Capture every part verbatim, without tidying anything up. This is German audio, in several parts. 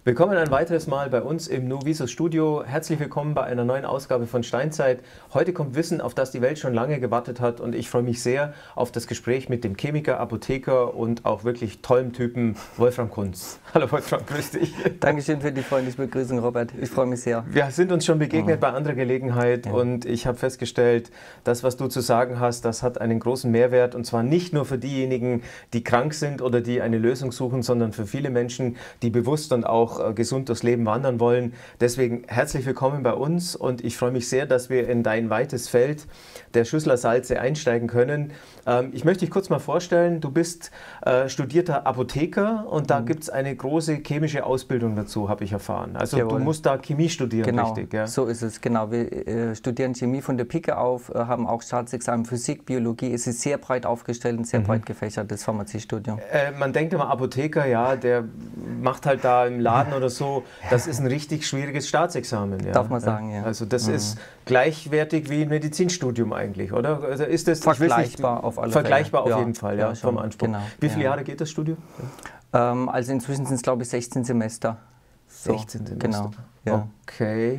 Willkommen ein weiteres Mal bei uns im Nuvisos Studio. Herzlich willkommen bei einer neuen Ausgabe von Steinzeit. Heute kommt Wissen, auf das die Welt schon lange gewartet hat, und ich freue mich sehr auf das Gespräch mit dem Chemiker, Apotheker und auch wirklich tollen Typen Wolfram Kunz. Hallo Wolfram, grüß dich. Dankeschön für die freundliche Begrüßung, Robert. Ich freue mich sehr. Wir sind uns schon begegnet ja. bei anderer Gelegenheit ja. und ich habe festgestellt, das, was du zu sagen hast, das hat einen großen Mehrwert, und zwar nicht nur für diejenigen, die krank sind oder die eine Lösung suchen, sondern für viele Menschen, die bewusst und auch gesund durchs Leben wandern wollen. Deswegen herzlich willkommen bei uns, und ich freue mich sehr, dass wir in dein weites Feld der Schüsseler Salze einsteigen können. Ähm, ich möchte dich kurz mal vorstellen. Du bist äh, studierter Apotheker, und da mhm. gibt es eine große chemische Ausbildung dazu, habe ich erfahren. Also Jawohl. Du musst da Chemie studieren, genau, richtig? Ja? So ist es, genau. Wir äh, studieren Chemie von der Pike auf, äh, haben auch Staatsexamen Physik, Biologie. Es ist sehr breit aufgestellt und sehr mhm. breit gefächert, das Pharmaziestudium. Äh, man denkt immer, Apotheker, ja, der macht halt da im Laden oder so, das ist ein richtig schwieriges Staatsexamen. Ja? Darf man sagen, ja. Also das mhm. ist gleichwertig wie ein Medizinstudium eigentlich, oder? Also ist das, vergleichbar nicht, auf alle Vergleichbar Fälle. auf ja, jeden Fall, ja, ja vom Anspruch. Genau, wie viele ja. Jahre geht das Studium? Ähm, also inzwischen sind es, glaube ich, sechzehn Semester. sechzehn Semester? Genau. Ja. Okay.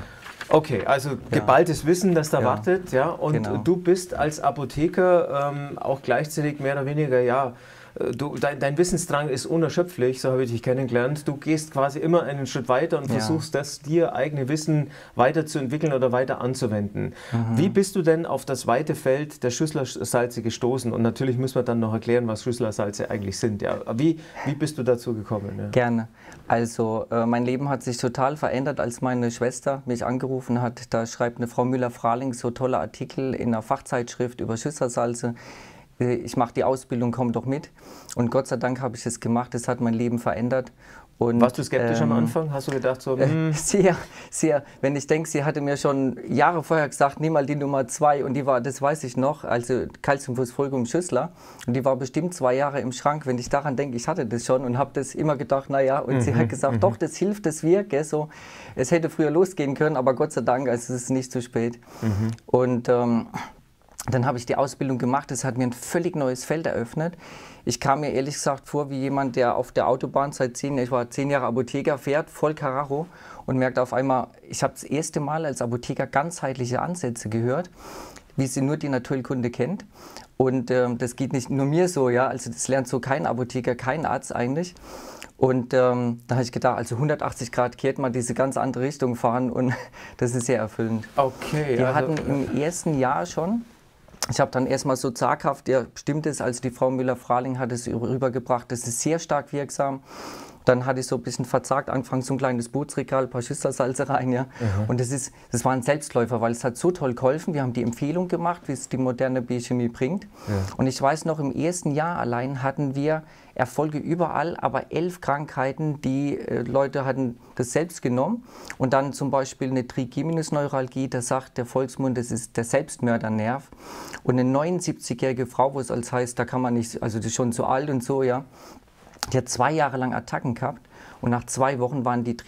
Okay, also geballtes ja. Wissen, das da ja. wartet, ja. Und genau. du bist als Apotheker ähm, auch gleichzeitig mehr oder weniger, ja, Du, dein, dein Wissensdrang ist unerschöpflich, so habe ich dich kennengelernt. Du gehst quasi immer einen Schritt weiter und ja. versuchst, das dir eigene Wissen weiterzuentwickeln oder weiter anzuwenden. Mhm. Wie bist du denn auf das weite Feld der Schüsseler Salze gestoßen? Und natürlich müssen wir dann noch erklären, was Schüsseler Salze eigentlich sind. Ja, wie, wie bist du dazu gekommen? Ja? Gerne. Also äh, mein Leben hat sich total verändert, als meine Schwester mich angerufen hat. Da schreibt eine Frau Müller-Frahling so tolle Artikel in einer Fachzeitschrift über Schüsseler Salze. Ich mache die Ausbildung, komm doch mit. Und Gott sei Dank habe ich es gemacht, das hat mein Leben verändert. Und, warst du skeptisch ähm, am Anfang? Hast du gedacht so, hm. Sehr, sehr. Wenn ich denke, sie hatte mir schon Jahre vorher gesagt, nimm mal die Nummer zwei, und die war, das weiß ich noch, also Calciumphosphoricum Schüsseler, und die war bestimmt zwei Jahre im Schrank. Wenn ich daran denke, ich hatte das schon und habe das immer gedacht, naja, und mhm, sie hat gesagt, mhm. doch, das hilft, das wirkt. So. Es hätte früher losgehen können, aber Gott sei Dank, also es ist nicht zu spät. Mhm. Und ähm, dann habe ich die Ausbildung gemacht, das hat mir ein völlig neues Feld eröffnet. Ich kam mir ehrlich gesagt vor wie jemand, der auf der Autobahn seit zehn, ich war zehn Jahre Apotheker, fährt, voll Karacho, und merkt auf einmal, ich habe das erste Mal als Apotheker ganzheitliche Ansätze gehört, wie sie nur die Naturkunde kennt. Und ähm, das geht nicht nur mir so, ja, also das lernt so kein Apotheker, kein Arzt eigentlich. Und ähm, da habe ich gedacht, also hundertachtzig Grad kehrt mal diese ganz andere Richtung fahren, und das ist sehr erfüllend. Okay. Wir also, hatten im ersten Jahr schon, ich habe dann erstmal so zaghaft, ja, stimmt es, also die Frau Müller-Frahling hat es rübergebracht, das ist sehr stark wirksam. Dann hatte ich so ein bisschen verzagt, angefangen so ein kleines Bootsregal, ein paar Schüsseler Salze rein, ja. Mhm. Und das, ist, das war ein Selbstläufer, weil es hat so toll geholfen. Wir haben die Empfehlung gemacht, wie es die moderne Biochemie bringt. Ja. Und ich weiß noch, im ersten Jahr allein hatten wir Erfolge überall, aber elf Krankheiten, die äh, Leute hatten das selbst genommen. Und dann zum Beispiel eine Trigeminusneuralgie, da sagt der Volksmund, das ist der Selbstmördernerv. Und eine neunundsiebzigjährige Frau, wo es als heißt, da kann man nicht, also die ist schon zu alt und so, ja. Die hat zwei Jahre lang Attacken gehabt, und nach zwei Wochen waren die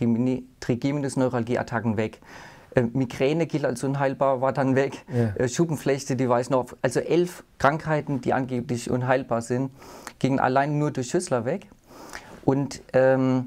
Trigeminusneuralgie-Attacken weg. Äh, Migräne gilt als unheilbar, war dann weg. Ja. Äh, Schuppenflechte, die weiß noch, also elf Krankheiten, die angeblich unheilbar sind, gingen allein nur durch Schüsseler weg. Und ähm,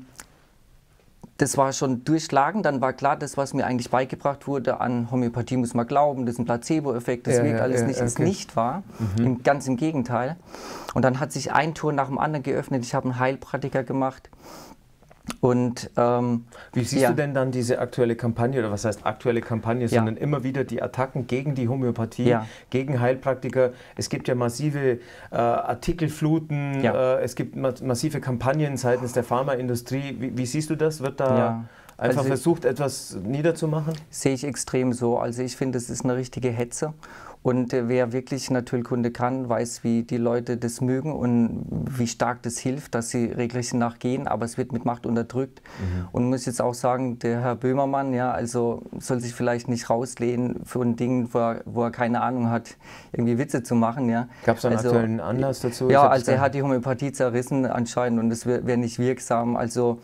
das war schon durchschlagend. Dann war klar, das, was mir eigentlich beigebracht wurde, an Homöopathie muss man glauben, das ist ein Placebo-Effekt, das ja, wirkt ja, alles ja, nicht, okay. ist nicht wahr, mhm. Im, ganz im Gegenteil. Und dann hat sich ein Tor nach dem anderen geöffnet, ich habe einen Heilpraktiker gemacht. Und, ähm, wie siehst ja. du denn dann diese aktuelle Kampagne, oder was heißt aktuelle Kampagne, ja. sondern immer wieder die Attacken gegen die Homöopathie, ja. gegen Heilpraktiker. Es gibt ja massive äh, Artikelfluten, ja. äh, es gibt ma massive Kampagnen seitens der Pharmaindustrie. Wie, wie siehst du das? Wird da ja. einfach also, versucht, etwas niederzumachen? Sehe ich extrem so. Also ich finde, es ist eine richtige Hetze. Und äh, wer wirklich Naturkunde kann, weiß, wie die Leute das mögen und wie stark das hilft, dass sie regelrecht nachgehen, aber es wird mit Macht unterdrückt. Mhm. Und muss jetzt auch sagen, der Herr Böhmermann, ja, also soll sich vielleicht nicht rauslehnen für ein Ding, wo er, wo er keine Ahnung hat, irgendwie Witze zu machen. Ja. Gab es einen also, aktuellen Anlass dazu? Ja, also er hat die Homöopathie zerrissen anscheinend, und es wäre wär nicht wirksam. Also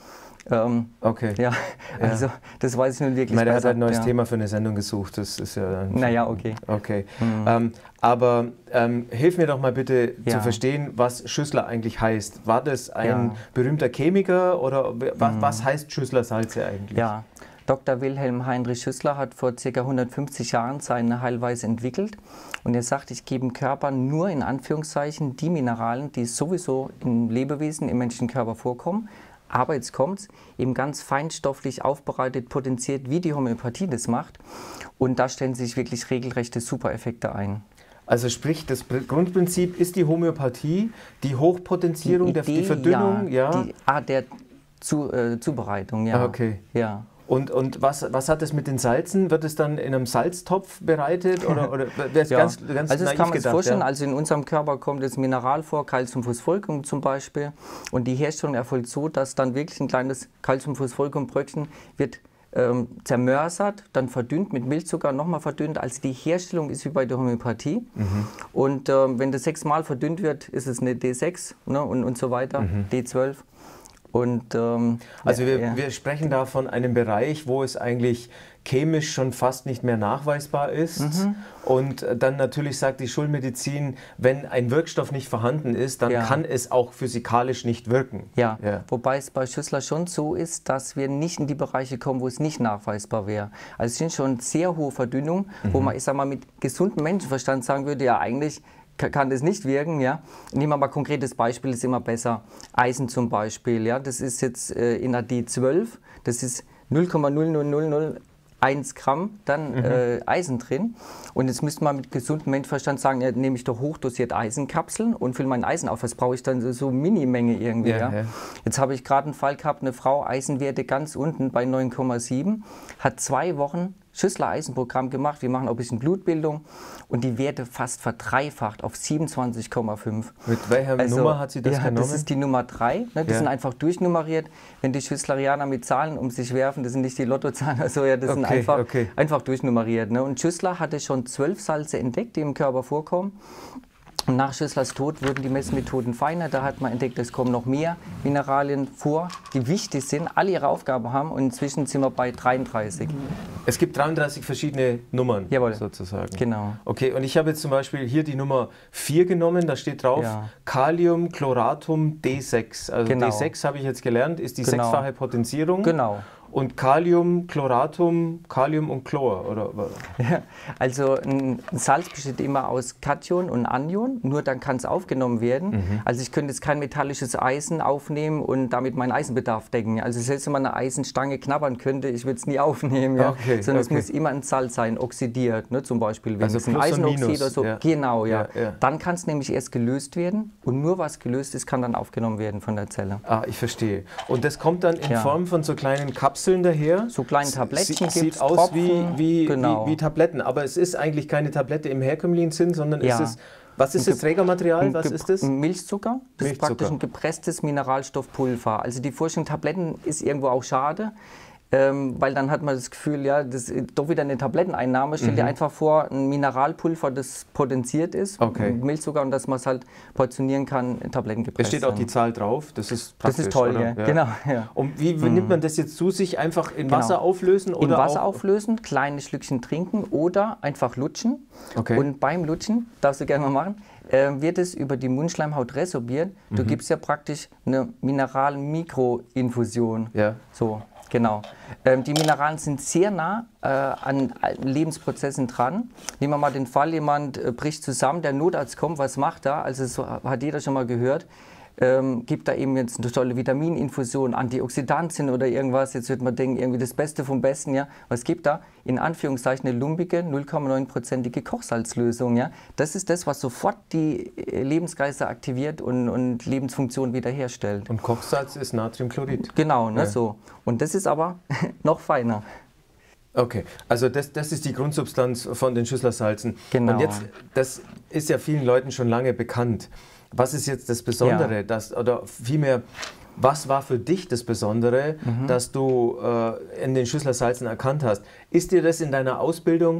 Ähm, okay. Ja, also ja. das weiß ich nun wirklich. Ich meine, er hat ein neues ja. Thema für eine Sendung gesucht, das ist ja dann... Naja, okay. Okay, mhm. ähm, aber ähm, hilf mir doch mal bitte ja. zu verstehen, was Schüssler eigentlich heißt. War das ein ja. berühmter Chemiker oder was, mhm. was heißt Schüssler-Salze eigentlich? Ja, Doktor Wilhelm Heinrich Schüssler hat vor ca. hundertfünfzig Jahren seine Heilweise entwickelt und er sagt, ich gebe dem Körper nur in Anführungszeichen die Mineralien, die sowieso im Lebewesen, im menschlichen Körper vorkommen, aber jetzt kommt's, eben ganz feinstofflich aufbereitet, potenziert, wie die Homöopathie das macht und da stellen sich wirklich regelrechte Supereffekte ein. Also sprich, das Grundprinzip ist die Homöopathie, die Hochpotenzierung, die, Idee, die Verdünnung, ja, ja. Die Art der Zu, äh, Zubereitung, ja. Ah, okay. Ja. Und, und was, was hat es mit den Salzen? Wird es dann in einem Salztopf bereitet? Oder, oder das ja. ganz, ganz also das kann man sich vorstellen, ja? also in unserem Körper kommt das Mineral vor, Calciumphosphoricum zum Beispiel. Und die Herstellung erfolgt so, dass dann wirklich ein kleines Calciumphosphoricum-Bröckchen wird ähm, zermörsert, dann verdünnt mit Milchzucker, nochmal verdünnt. Also die Herstellung ist wie bei der Homöopathie. Mhm. Und ähm, wenn das sechsmal verdünnt wird, ist es eine D sechs, ne, und, und so weiter, mhm. D zwölf. Und, ähm, also wir, ja. wir sprechen da von einem Bereich, wo es eigentlich chemisch schon fast nicht mehr nachweisbar ist. Mhm. Und dann natürlich sagt die Schulmedizin, wenn ein Wirkstoff nicht vorhanden ist, dann ja. kann es auch physikalisch nicht wirken. Ja. ja, wobei es bei Schüssler schon so ist, dass wir nicht in die Bereiche kommen, wo es nicht nachweisbar wäre. Also es sind schon sehr hohe Verdünnungen, mhm. wo man, ich sag mal, mit gesundem Menschenverstand sagen würde, ja eigentlich kann das nicht wirken, ja. Nehmen wir mal ein konkretes Beispiel, ist immer besser. Eisen zum Beispiel, ja, das ist jetzt äh, in der D zwölf, das ist null Komma null null null null eins Gramm dann mhm. äh, Eisen drin. Und jetzt müsste man mit gesundem Menschenverstand sagen, ja, nehme ich doch hochdosiert Eisenkapseln und fülle mein Eisen auf. Was brauche ich dann so, so Minimenge irgendwie? Ja, ja. Ja. Jetzt habe ich gerade einen Fall gehabt, eine Frau, Eisenwerte ganz unten bei neun Komma sieben, hat zwei Wochen Schüssler-Eisenprogramm gemacht. Wir machen auch ein bisschen Blutbildung und die Werte fast verdreifacht auf siebenundzwanzig Komma fünf. Mit welcher also, Nummer hat sie das ja, genommen? Das ist die Nummer drei. Ne? Die ja. sind einfach durchnummeriert. Wenn die Schüsslerianer mit Zahlen um sich werfen, das sind nicht die Lottozahlen, also ja, das okay, sind einfach, okay. einfach durchnummeriert. Ne? Und Schüssler hatte schon zwölf Salze entdeckt, die im Körper vorkommen. Und nach Schüsslers Tod wurden die Messmethoden feiner. Da hat man entdeckt, es kommen noch mehr Mineralien vor, die wichtig sind, alle ihre Aufgabe haben. Und inzwischen sind wir bei dreiunddreißig. Es gibt dreiunddreißig verschiedene Nummern, Jawohl. sozusagen. Genau. Okay, und ich habe jetzt zum Beispiel hier die Nummer vier genommen. Da steht drauf ja. Kaliumchloratum D sechs. Also genau. D sechs habe ich jetzt gelernt, ist die genau. sechsfache Potenzierung. Genau. Und Kalium, Chloratum, Kalium und Chlor, oder? Ja, also ein Salz besteht immer aus Kation und Anion, nur dann kann es aufgenommen werden. Mhm. Also ich könnte jetzt kein metallisches Eisen aufnehmen und damit meinen Eisenbedarf decken. Also selbst wenn man eine Eisenstange knabbern könnte, ich würde es nie aufnehmen. Ja? Okay, Sondern okay. es muss immer ein Salz sein, oxidiert, ne? Zum Beispiel. Wenn also es ein Eisenoxid oder so. Ja. Genau, ja. ja, ja. Dann kann es nämlich erst gelöst werden und nur was gelöst ist, kann dann aufgenommen werden von der Zelle. Ah, ich verstehe. Und das kommt dann in ja. Form von so kleinen Kapseln daher? So kleine Tablettchen Sie, gibt's, Sieht aus Tropfen, wie, wie, genau. wie, wie Tabletten, aber es ist eigentlich keine Tablette im herkömmlichen Sinn, sondern ja. ist es, was ist das Trägermaterial, was ist das? Milchzucker, das Milchzucker. ist praktisch ein gepresstes Mineralstoffpulver. Also die Vorstellung Tabletten ist irgendwo auch schade. Ähm, weil dann hat man das Gefühl, ja, das ist doch wieder eine Tabletteneinnahme. Stell dir mhm. einfach vor, ein Mineralpulver, das potenziert ist, okay. mit Milchzucker und dass man es halt portionieren kann, in Tabletten gepresst. Es steht auch die Zahl drauf, das ist praktisch. Das ist toll, ja. ja. Genau. Ja. Und wie mhm. nimmt man das jetzt zu sich? Einfach in genau. Wasser auflösen? Oder in Wasser auch auflösen, kleine Schlückchen trinken oder einfach lutschen. Okay. Und beim Lutschen, darfst du gerne mal machen, äh, wird es über die Mundschleimhaut resorbiert. Mhm. Du gibst ja praktisch eine Mineral-Mikroinfusion. Ja. So. Genau. Ähm, die Mineralien sind sehr nah äh, an Lebensprozessen dran. Nehmen wir mal den Fall, jemand äh, bricht zusammen, der Notarzt kommt, was macht er? Also so hat jeder schon mal gehört. Ähm, gibt da eben jetzt eine tolle Vitamininfusion, Antioxidantien oder irgendwas. Jetzt wird man denken, irgendwie das Beste vom Besten. Ja? Was gibt da? In Anführungszeichen eine lumpige, null Komma neun prozentige Kochsalzlösung. Ja? Das ist das, was sofort die Lebensgeister aktiviert und, und Lebensfunktion wiederherstellt. Und Kochsalz ist Natriumchlorid. Genau, ne, ja. so. Und das ist aber noch feiner. Okay, also das, das ist die Grundsubstanz von den Schüsslersalzen. Genau. Und jetzt, das ist ja vielen Leuten schon lange bekannt. Was ist jetzt das Besondere, ja. dass, oder vielmehr, was war für dich das Besondere, mhm. dass du äh, in den Schüsslersalzen erkannt hast? Ist dir das in deiner Ausbildung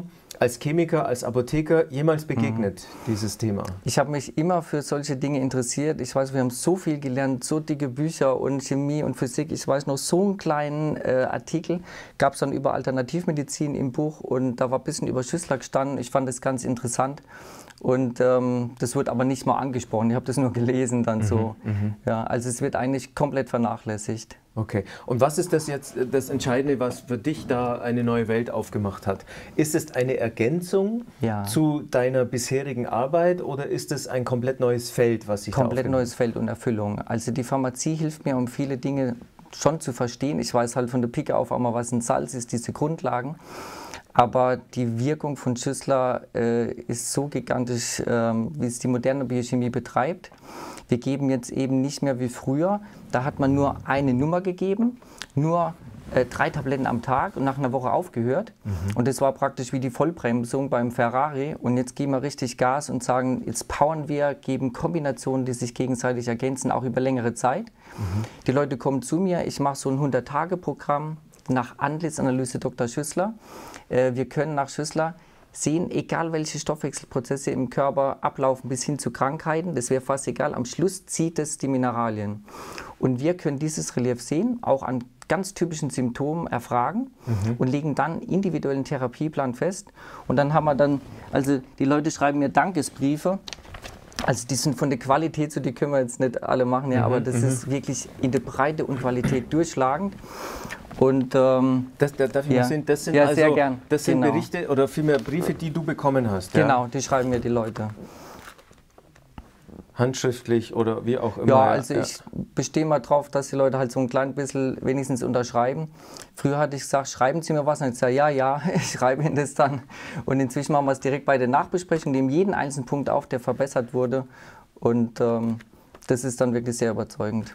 als Chemiker, als Apotheker jemals begegnet, mhm. dieses Thema? Ich habe mich immer für solche Dinge interessiert. Ich weiß, wir haben so viel gelernt, so dicke Bücher und Chemie und Physik. Ich weiß noch, so einen kleinen äh, Artikel gab es dann über Alternativmedizin im Buch und da war ein bisschen über Schüssler gestanden. Ich fand das ganz interessant. Und ähm, das wird aber nicht mal angesprochen. Ich habe das nur gelesen dann mhm, so. Mhm. Ja, also es wird eigentlich komplett vernachlässigt. Okay. Und was ist das jetzt das Entscheidende, was für dich da eine neue Welt aufgemacht hat? Ist es eine Ergänzung ja. zu deiner bisherigen Arbeit oder ist es ein komplett neues Feld, was sich Komplett neues Feld und Erfüllung. Also die Pharmazie hilft mir, um viele Dinge schon zu verstehen. Ich weiß halt von der Pike auf einmal, was ein Salz ist, diese Grundlagen. Aber die Wirkung von Schüssler äh, ist so gigantisch, äh, wie es die moderne Biochemie betreibt. Wir geben jetzt eben nicht mehr wie früher. Da hat man nur eine Nummer gegeben, nur äh, drei Tabletten am Tag und nach einer Woche aufgehört. Mhm. Und das war praktisch wie die Vollbremsung beim Ferrari. Und jetzt geben wir richtig Gas und sagen, jetzt powern wir, geben Kombinationen, die sich gegenseitig ergänzen, auch über längere Zeit. Mhm. Die Leute kommen zu mir, ich mache so ein hundert-Tage-Programm nach Antlitzanalyse Doktor Schüssler. Äh, wir können nach Schüssler sehen, egal welche Stoffwechselprozesse im Körper ablaufen bis hin zu Krankheiten, das wäre fast egal, am Schluss zieht es die Mineralien. Und wir können dieses Relief sehen, auch an ganz typischen Symptomen erfragen mhm. und legen dann individuellen Therapieplan fest. Und dann haben wir dann, also die Leute schreiben mir Dankesbriefe. Also die sind von der Qualität, so die können wir jetzt nicht alle machen, ja, mhm, aber das mhm. ist wirklich in der Breite und Qualität durchschlagend. Und ähm, das, das, darf ich ja. sehen, das sind, ja, also, sehr gern. Das sind genau. Berichte oder vielmehr Briefe, die du bekommen hast. Genau, ja? die schreiben mir die Leute. Handschriftlich oder wie auch immer. Ja, also ja. ich bestehe mal drauf, dass die Leute halt so ein klein bisschen wenigstens unterschreiben. Früher hatte ich gesagt, schreiben Sie mir was. Und ich sage, ja, ja, ich schreibe Ihnen das dann. Und inzwischen machen wir es direkt bei der Nachbesprechung, nehmen jeden einzelnen Punkt auf, der verbessert wurde. Und ähm, das ist dann wirklich sehr überzeugend.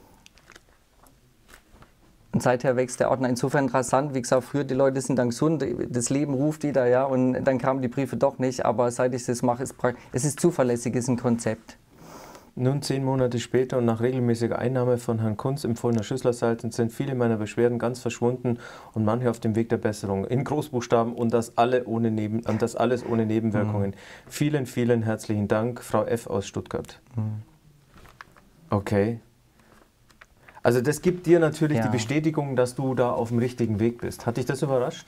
Und seither wächst der Ordner insofern rasant. Wie gesagt, früher die Leute sind dann gesund, das Leben ruft wieder, ja, und dann kamen die Briefe doch nicht. Aber seit ich das mache, ist es ist zuverlässig, ist ein Konzept. Nun zehn Monate später und nach regelmäßiger Einnahme von Herrn Kunz empfohlener Schüsslersalzen sind viele meiner Beschwerden ganz verschwunden und manche auf dem Weg der Besserung. In Großbuchstaben und das, alle ohne Neben, und das alles ohne Nebenwirkungen. Mhm. Vielen, vielen herzlichen Dank, Frau F. aus Stuttgart. Mhm. Okay. Also das gibt dir natürlich ja. die Bestätigung, dass du da auf dem richtigen Weg bist. Hat dich das überrascht?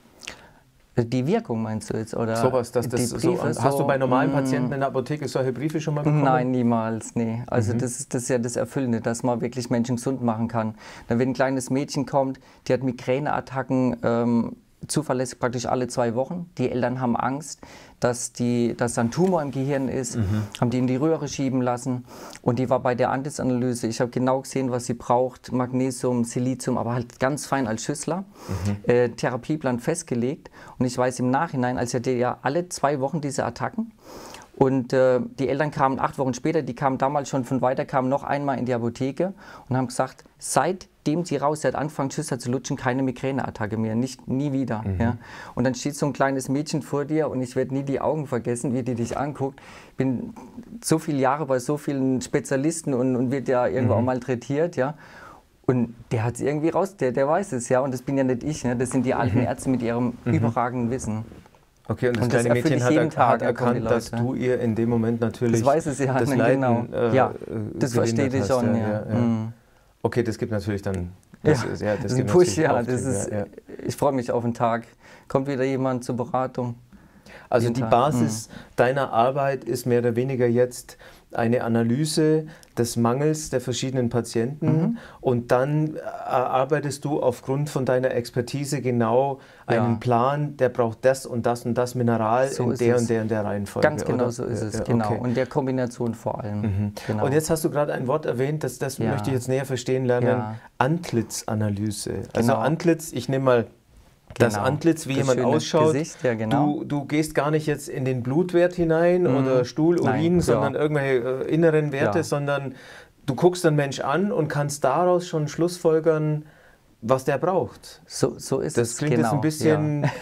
Die Wirkung meinst du jetzt? Oder sowas, dass das so, hast so, du bei normalen Patienten in der Apotheke solche Briefe schon mal bekommen? Nein, niemals, nee. Also mhm. das, ist, das ist ja das Erfüllende, dass man wirklich Menschen gesund machen kann. Dann, wenn ein kleines Mädchen kommt, die hat Migräneattacken, ähm, zuverlässig praktisch alle zwei Wochen. Die Eltern haben Angst, dass, die, dass da ein Tumor im Gehirn ist, mhm. haben die in die Röhre schieben lassen. Und die war bei der Antlitzanalyse. Ich habe genau gesehen, was sie braucht, Magnesium, Silizium, aber halt ganz fein als Schüssler. Mhm. Äh, Therapieplan festgelegt. Und ich weiß im Nachhinein, als hatte ja alle zwei Wochen diese Attacken. Und äh, die Eltern kamen acht Wochen später, die kamen damals schon von weiter, kamen noch einmal in die Apotheke und haben gesagt, seitdem sie raus seid, anfangen Schüssler zu lutschen, keine Migräneattacke mehr, nicht, nie wieder. Mhm. Ja. Und dann steht so ein kleines Mädchen vor dir und ich werde nie die Augen vergessen, wie die dich anguckt. Ich bin so viele Jahre bei so vielen Spezialisten und, und wird ja irgendwo mhm. auch malträtiert, ja. Und der hat es irgendwie raus, der, der weiß es, ja. Und das bin ja nicht ich, ne? Das sind die alten mhm. Ärzte mit ihrem mhm. überragenden Wissen. Okay, und das, und das kleine Mädchen hat, er, Tag, hat erkannt, dass du ihr in dem Moment natürlich das, weiß es ja, das ne, Leiden genau. äh, ja, das verstehe ich schon, ja. Ja, ja. Mhm. Okay, das gibt natürlich dann... Das ja, ist, ja, das, das ist ein Push, ja. Das ist, ja, ja. Ich freue mich auf den Tag. Kommt wieder jemand zur Beratung. Also die Tag. Basis mhm. deiner Arbeit ist mehr oder weniger jetzt eine Analyse des Mangels der verschiedenen Patienten mhm. und dann erarbeitest du aufgrund von deiner Expertise genau einen ja. Plan, der braucht das und das und das Mineral so in der es. und der und der Reihenfolge. Ganz genau, oder? So ist es, ja, genau. Okay. Und der Kombination vor allem. Mhm. Genau. Und jetzt hast du gerade ein Wort erwähnt, das, das ja. möchte ich jetzt näher verstehen lernen, ja. Antlitzanalyse. Also genau. Antlitz, ich nehme mal das genau. Antlitz, wie das jemand ausschaut. Gesicht, ja, genau. du, du gehst gar nicht jetzt in den Blutwert hinein mm. oder Stuhl, Urin, Nein, sondern ja. irgendwelche äh, inneren Werte, ja. sondern du guckst den Mensch an und kannst daraus schon schlussfolgern, was der braucht. So, so ist das es. Das klingt genau. jetzt ein bisschen ja.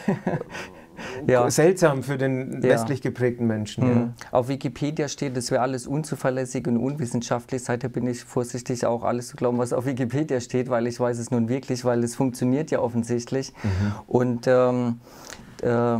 ja. seltsam für den ja. westlich geprägten Menschen. Mhm. Ja. Auf Wikipedia steht, das wäre alles unzuverlässig und unwissenschaftlich. Seither bin ich vorsichtig, auch alles zu glauben, was auf Wikipedia steht, weil ich weiß es nun wirklich, weil es funktioniert ja offensichtlich. Mhm. Und ähm, ähm,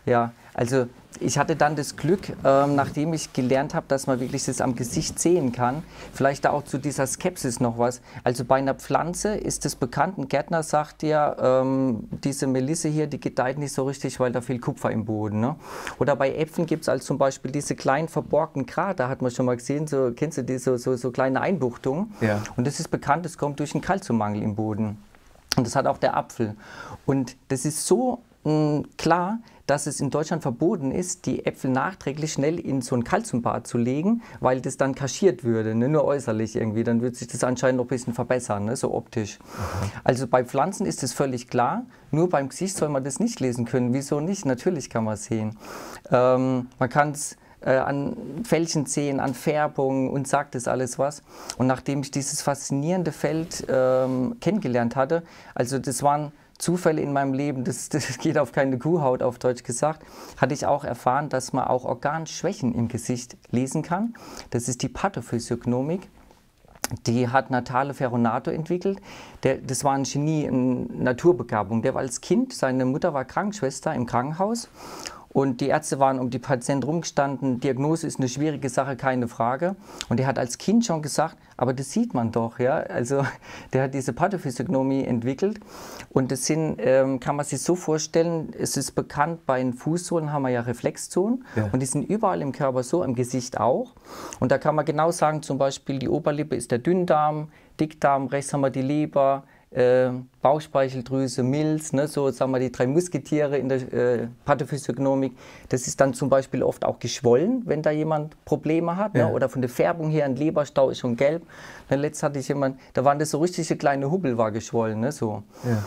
Ja, also ich hatte dann das Glück, ähm, nachdem ich gelernt habe, dass man wirklich das am Gesicht sehen kann, vielleicht da auch zu dieser Skepsis noch was. Also bei einer Pflanze ist es bekannt, ein Gärtner sagt ja, ähm, diese Melisse hier, die gedeiht nicht so richtig, weil da viel Kupfer im Boden. Ne? Oder bei Äpfeln gibt es also zum Beispiel diese kleinen verborgenen Krater, hat man schon mal gesehen, so, kennst du die, so, so, so kleine Einbuchtungen. Ja. Und das ist bekannt, das kommt durch einen Kalziummangel im Boden. Und das hat auch der Apfel. Und das ist so mh, klar, dass es in Deutschland verboten ist, die Äpfel nachträglich schnell in so ein Kalziumbad zu legen, weil das dann kaschiert würde, ne? Nur äußerlich irgendwie. Dann würde sich das anscheinend noch ein bisschen verbessern, ne? So optisch. Okay. Also bei Pflanzen ist es völlig klar, nur beim Gesicht soll man das nicht lesen können. Wieso nicht? Natürlich kann man es sehen. Ähm, man kann es äh, an Fältchen sehen, an Färbung und sagt das alles was. Und nachdem ich dieses faszinierende Feld ähm, kennengelernt hatte, also das waren Zufälle in meinem Leben, das, das geht auf keine Kuhhaut, auf Deutsch gesagt, hatte ich auch erfahren, dass man auch Organschwächen im Gesicht lesen kann. Das ist die Pathophysiognomik. Die hat Natale Ferronato entwickelt. Der, das war ein Genie, eine Naturbegabung. Der war als Kind, seine Mutter war Krankenschwester im Krankenhaus. Und die Ärzte waren um die Patienten rumgestanden. Diagnose ist eine schwierige Sache, keine Frage. Und er hat als Kind schon gesagt, aber das sieht man doch, ja. Also der hat diese Pathophysiognomie entwickelt. Und das sind, ähm, kann man sich so vorstellen, es ist bekannt, bei den Fußsohlen haben wir ja Reflexzonen. Ja. Und die sind überall im Körper so, im Gesicht auch. Und da kann man genau sagen, zum Beispiel die Oberlippe ist der Dünndarm, Dickdarm, rechts haben wir die Leber, Äh, Bauchspeicheldrüse, Milz, ne, so sagen wir die drei Musketiere in der äh, Pathophysiognomik. Das ist dann zum Beispiel oft auch geschwollen, wenn da jemand Probleme hat. Ja. Ne, oder von der Färbung her, ein Leberstau ist schon gelb. Ne, letzt hatte ich jemand, da waren das so richtige kleine Hubbel, war geschwollen. Ne, so. Ja.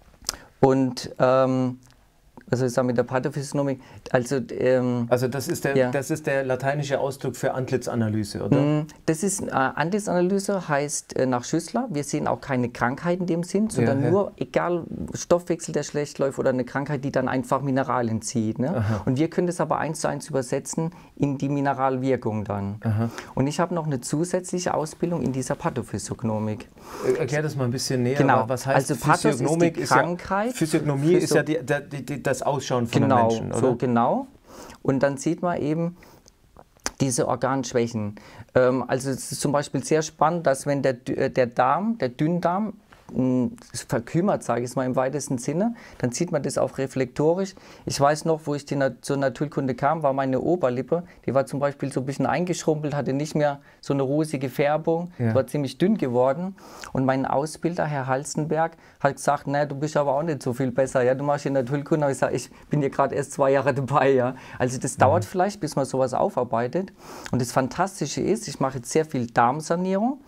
Und ähm, was soll ich sagen mit der Pathophysiognomik? Also, ähm, also das ist der, ja. das ist der lateinische Ausdruck für Antlitzanalyse, oder? Das ist äh, Antlitzanalyse, heißt äh, nach Schüssler, wir sehen auch keine Krankheit in dem Sinn, sondern ja, ja. nur, egal, Stoffwechsel, der schlecht läuft oder eine Krankheit, die dann einfach Mineralien zieht. Ne? Und wir können das aber eins zu eins übersetzen in die Mineralwirkung dann. Aha. Und ich habe noch eine zusätzliche Ausbildung in dieser Pathophysiognomik. Erklär das mal ein bisschen näher. Genau. Was heißt also Physiognomik ist die Krankheit. Ist ja, Physiognomie Physio ist ja die, die, die, das Ausschauen von genau, einem Menschen, oder? So genau. Und dann sieht man eben diese Organschwächen. Ähm, also es ist zum Beispiel sehr spannend, dass wenn der, der Darm, der Dünndarm, verkümmert, sage ich es mal im weitesten Sinne, dann sieht man das auch reflektorisch. Ich weiß noch, wo ich die Nat zur Naturkunde kam, war meine Oberlippe, die war zum Beispiel so ein bisschen eingeschrumpelt, hatte nicht mehr so eine rosige Färbung, ja. war ziemlich dünn geworden. Und mein Ausbilder, Herr Halstenberg, hat gesagt, naja, du bist aber auch nicht so viel besser, ja, du machst in Naturkunde. Aber ich sage, ich bin hier gerade erst zwei Jahre dabei. Ja. Also das mhm. dauert vielleicht, bis man sowas aufarbeitet. Und das Fantastische ist, ich mache jetzt sehr viel Darmsanierung.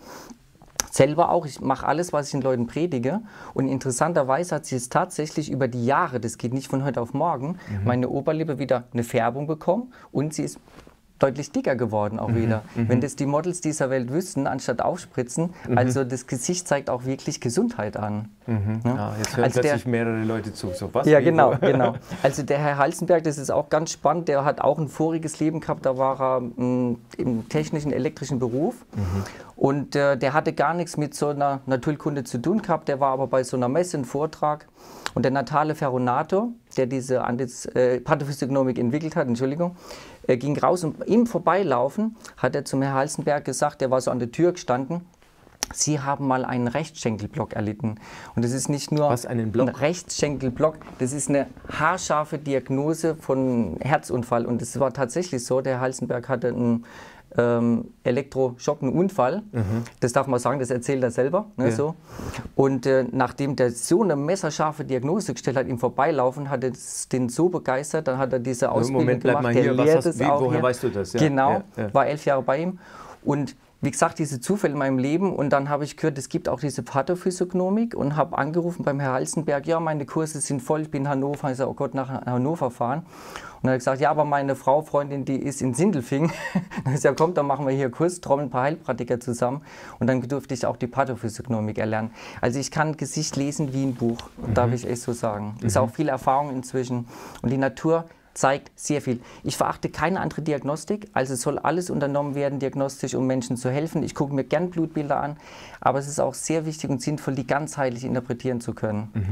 Selber auch, ich mache alles, was ich den Leuten predige. Und interessanterweise hat sie es tatsächlich über die Jahre, das geht nicht von heute auf morgen, mhm. meine Oberlippe wieder eine Färbung bekommen und sie ist deutlich dicker geworden auch mhm. wieder. Mhm. Wenn das die Models dieser Welt wüssten, anstatt aufspritzen, mhm. also das Gesicht zeigt auch wirklich Gesundheit an. Mhm. Ja? Ah, jetzt hören also plötzlich der, mehrere Leute zu. So, was? Ja, genau, genau. Also der Herr Halstenberg, das ist auch ganz spannend, der hat auch ein voriges Leben gehabt, da war er mh, im technischen, elektrischen Beruf mhm. und äh, der hatte gar nichts mit so einer Naturkunde zu tun gehabt, der war aber bei so einer Messe, ein Vortrag. Und der Natale Ferronato, der diese äh, Pathophysiognomik entwickelt hat, Entschuldigung, äh, ging raus und im Vorbeilaufen hat er zum Herrn Halstenberg gesagt, der war so an der Tür gestanden, Sie haben mal einen Rechtschenkelblock erlitten. Und das ist nicht nur Was, einen Block? ein Rechtschenkelblock, das ist eine haarscharfe Diagnose von Herzunfall. Und das war tatsächlich so, der Herr Halstenberg hatte einen ähm, elektroschockenden Unfall. Mhm. Das darf man sagen, das erzählt er selber. Ne, ja. so. Und äh, nachdem der so eine messerscharfe Diagnose gestellt hat, im Vorbeilaufen, hat er den so begeistert, dann hat er diese Ausbildung Moment, bleib gemacht. Mal hier. Der Was hast, wie, auch woher hier. weißt du das? Ja. Genau, ja, ja. war elf Jahre bei ihm. Und wie gesagt, diese Zufälle in meinem Leben und dann habe ich gehört, es gibt auch diese Pathophysiognomik und habe angerufen beim Herrn Halstenberg, ja, meine Kurse sind voll, ich bin in Hannover. Ich sage, oh Gott, nach Hannover fahren. Und er hat gesagt, ja, aber meine Frau, Freundin, die ist in Sindelfingen. Dann ist ja, komm, dann machen wir hier Kurs, trommeln ein paar Heilpraktiker zusammen. Und dann durfte ich auch die Pathophysiognomik erlernen. Also ich kann Gesicht lesen wie ein Buch, mhm. darf ich echt so sagen. Mhm. Ist auch viel Erfahrung inzwischen. Und die Natur zeigt sehr viel. Ich verachte keine andere Diagnostik, also es soll alles unternommen werden, diagnostisch, um Menschen zu helfen. Ich gucke mir gern Blutbilder an, aber es ist auch sehr wichtig und sinnvoll, die ganzheitlich interpretieren zu können. Mhm.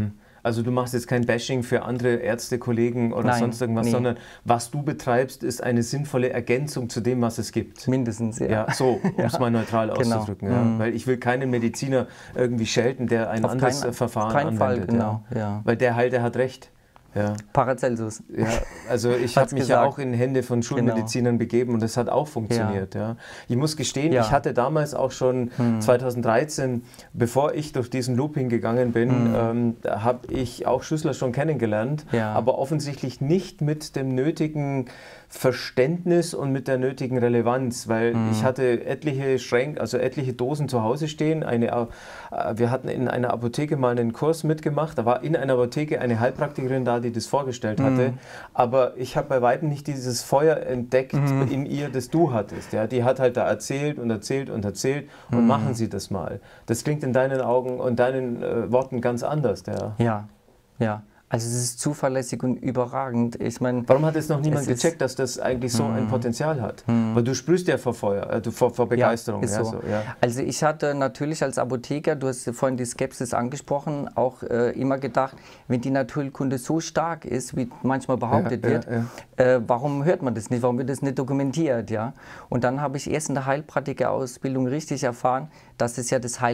Also du machst jetzt kein Bashing für andere Ärzte, Kollegen oder Nein, sonst irgendwas, nee. sondern was du betreibst, ist eine sinnvolle Ergänzung zu dem, was es gibt. Mindestens, ja. Ja, so, um es Ja. mal neutral Genau. auszudrücken. Ja. Mhm. Weil ich will keinen Mediziner irgendwie schelten, der ein Auf anderes keinen- Verfahren auf keinen Fall, anwendet. genau, Ja. ja. Weil der halt, der hat recht. Ja. Paracelsus. Ja, also ich Hat's habe mich ja gesagt. auch in Hände von Schulmedizinern begeben und das hat auch funktioniert. Ja. Ich muss gestehen, Ja. ich hatte damals auch schon zweitausenddreizehn, bevor ich durch diesen Looping gegangen bin, Hm. ähm, da habe ich auch Schüssler schon kennengelernt, Ja. aber offensichtlich nicht mit dem nötigen Verständnis und mit der nötigen Relevanz, weil Hm. ich hatte etliche Schränke, also etliche Dosen zu Hause stehen. Eine, äh, wir hatten in einer Apotheke mal einen Kurs mitgemacht, da war in einer Apotheke eine Heilpraktikerin da, die das vorgestellt hatte, Mhm. aber ich habe bei weitem nicht dieses Feuer entdeckt Mhm. in ihr, das du hattest. Ja? Die hat halt da erzählt und erzählt und erzählt und Mhm. machen Sie das mal. Das klingt in deinen Augen und deinen äh, Worten ganz anders. Ja. Ja, ja. Also es ist zuverlässig und überragend. Ich meine, Warum hat jetzt noch niemand Es ist- gecheckt, dass das eigentlich so ein Potenzial hat? Weil du sprühst ja vor Feuer, äh, du- vor, vor Begeisterung. Ja, ist ja, so. so, ja. Also ich hatte natürlich als Apotheker, du hast vorhin die Skepsis angesprochen, auch äh, immer gedacht, wenn die Naturkunde so stark ist, wie manchmal behauptet Ja, wird, ja, Äh, warum hört man das nicht, warum wird das nicht dokumentiert? Ja? Und dann habe ich erst in der Heilpraktikerausbildung richtig erfahren, dass es ja das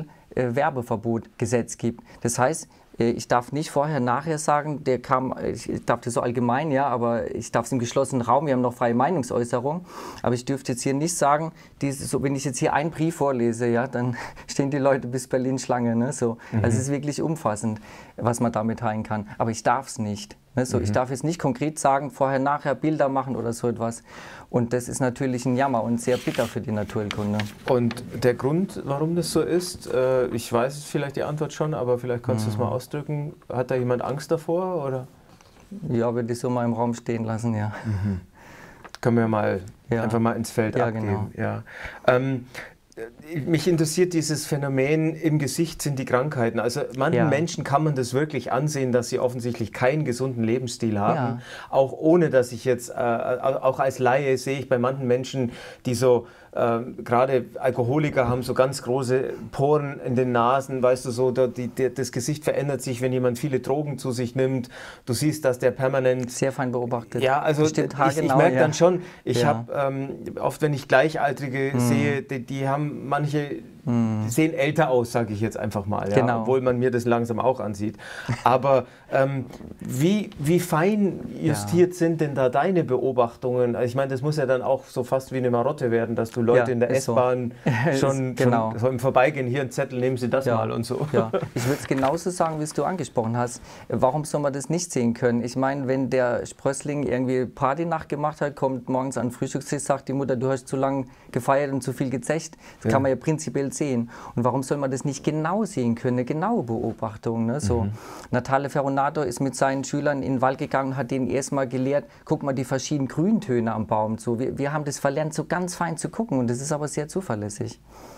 Heilmittel-Werbeverbot-Gesetz gibt. Das heißt, äh, ich darf nicht vorher, nachher sagen, der kam, ich darf das so allgemein, ja, aber ich darf es im geschlossenen Raum, wir haben noch freie Meinungsäußerung, aber ich dürfte jetzt hier nicht sagen, dieses, so, wenn ich jetzt hier einen Brief vorlese, ja, dann stehen die Leute bis Berlin Schlange, ne, so. Mhm. Also es ist wirklich umfassend, was man damit teilen kann, aber ich darf es nicht. Ne, so. Mhm. Ich darf jetzt nicht konkret sagen, vorher, nachher Bilder machen oder so etwas und das ist natürlich ein Jammer und sehr bitter für die Naturkunde. Und der Grund, warum das so ist, äh, ich weiß vielleicht die Antwort schon, aber vielleicht kannst du es mal ausdrücken. Hat da jemand Angst davor? Oder? Ja, würde ich so mal im Raum stehen lassen, ja. Können wir mal Ja. einfach mal ins Feld Ja, abgeben. genau. Ja. Ähm, mich interessiert dieses Phänomen, im Gesicht sind die Krankheiten. Also manchen Ja. Menschen kann man das wirklich ansehen, dass sie offensichtlich keinen gesunden Lebensstil haben. Ja. Auch ohne, dass ich jetzt, äh, auch als Laie sehe ich bei manchen Menschen, die so, äh, gerade Alkoholiker haben so ganz große Poren in den Nasen, weißt du so, da, die, die, das Gesicht verändert sich, wenn jemand viele Drogen zu sich nimmt. Du siehst, dass der permanent... Sehr fein beobachtet. Ja, also Bestimmt ich, haargenau, ich merke ja. dann schon, ich Ja. habe ähm, oft, wenn ich Gleichaltrige sehe, die, die haben manche, die sehen älter aus, sage ich jetzt einfach mal, ja, Genau. obwohl man mir das langsam auch ansieht. Aber ähm, wie, wie fein justiert sind denn da deine Beobachtungen? Also ich meine, das muss ja dann auch so fast wie eine Marotte werden, dass du Leute Ja, in der ist so. S-Bahn schon, Genau. schon so im Vorbeigehen, hier ein Zettel, nehmen Sie das Ja. mal und so. Ja, ich würde es genauso sagen, wie es du angesprochen hast. Warum soll man das nicht sehen können? Ich meine, wenn der Sprössling irgendwie Partynacht gemacht hat, kommt morgens an den Frühstückstisch, sagt die Mutter, du hast zu lange gefeiert und zu viel gezecht. Das Ja. kann man ja prinzipiell sehen. Und warum soll man das nicht genau sehen können? Eine genaue Beobachtung. Ne? So. Mhm. Natale Ferronato ist mit seinen Schülern in den Wald gegangen und hat denen erstmal gelehrt, guck mal die verschiedenen Grüntöne am Baum. So, wir, wir haben das verlernt, so ganz fein zu gucken und das ist aber sehr zuverlässig.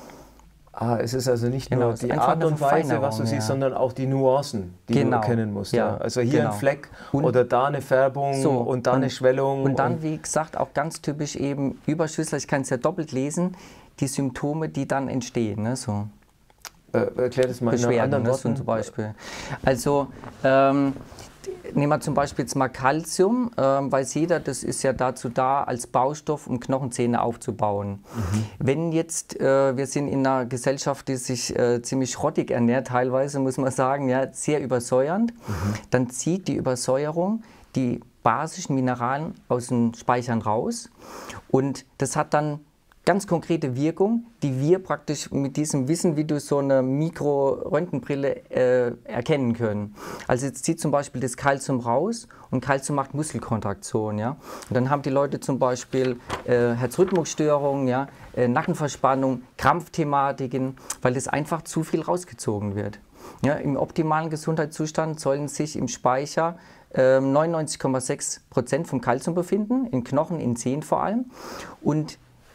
Ah, es ist also nicht Genau, nur es ist die einfach Art eine und Weise, was du Verfeinerung, siehst, ja. sondern auch die Nuancen, die Genau, du erkennen musst. Ja. ja, Also hier genau. ein Fleck Und- oder da eine Färbung So, und da eine Schwellung. Und dann, wie gesagt, auch ganz typisch eben Überschüssler, ich kann es ja doppelt lesen, die Symptome, die dann entstehen. Ne, so. äh, erklär das mal in Beschwerden, anderen ne, so Worten. zum Beispiel. Also, ähm, nehmen wir zum Beispiel jetzt mal Calcium, ähm, weiß jeder, das ist ja dazu da, als Baustoff, um Knochenzähne aufzubauen. Mhm. Wenn jetzt, äh, wir sind in einer Gesellschaft, die sich äh, ziemlich schrottig ernährt, teilweise muss man sagen, ja, sehr übersäuernd, Mhm. dann zieht die Übersäuerung die basischen Mineralien aus den Speichern raus und das hat dann ganz konkrete Wirkung, die wir praktisch mit diesem Wissen wie durch so eine Mikro-Röntgenbrille äh, erkennen können. Also jetzt zieht zum Beispiel das Calcium raus und Calcium macht Muskelkontraktion. Ja? Und dann haben die Leute zum Beispiel äh, Herzrhythmusstörungen, ja? äh, Nackenverspannung, Krampfthematiken, weil das einfach zu viel rausgezogen wird. Ja? Im optimalen Gesundheitszustand sollen sich im Speicher äh, neunundneunzig Komma sechs Prozent vom Calcium befinden, in Knochen, in Zehen vor allem. Und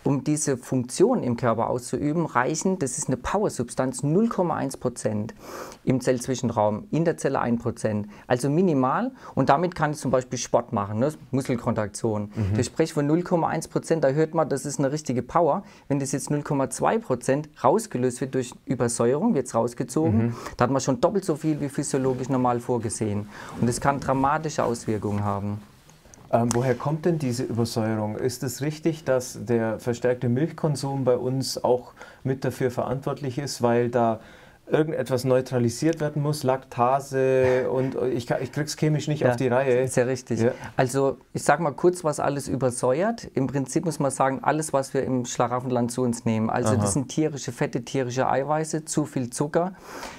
um diese Funktion im Körper auszuüben, reichen, das ist eine Powersubstanz, null Komma eins Prozent im Zellzwischenraum, in der Zelle ein Prozent. Also minimal, und damit kann ich zum Beispiel Sport machen, ne? Muskelkontraktion. Mhm. Ich spreche von null Komma eins Prozent, da hört man, das ist eine richtige Power. Wenn das jetzt null Komma zwei Prozent rausgelöst wird durch Übersäuerung, wird es rausgezogen, mhm. da hat man schon doppelt so viel wie physiologisch normal vorgesehen. Und das kann dramatische Auswirkungen haben. Ähm, woher kommt denn diese Übersäuerung? Ist es richtig, dass der verstärkte Milchkonsum bei uns auch mit dafür verantwortlich ist, weil da irgendetwas neutralisiert werden muss, Laktase, und ich, ich kriege es chemisch nicht ja, auf die Reihe. Ist ja richtig. Ja. Also ich sage mal kurz, was alles übersäuert. Im Prinzip muss man sagen, alles, was wir im Schlaraffenland zu uns nehmen. Also Aha. das sind tierische Fette, tierische Eiweiße, zu viel Zucker.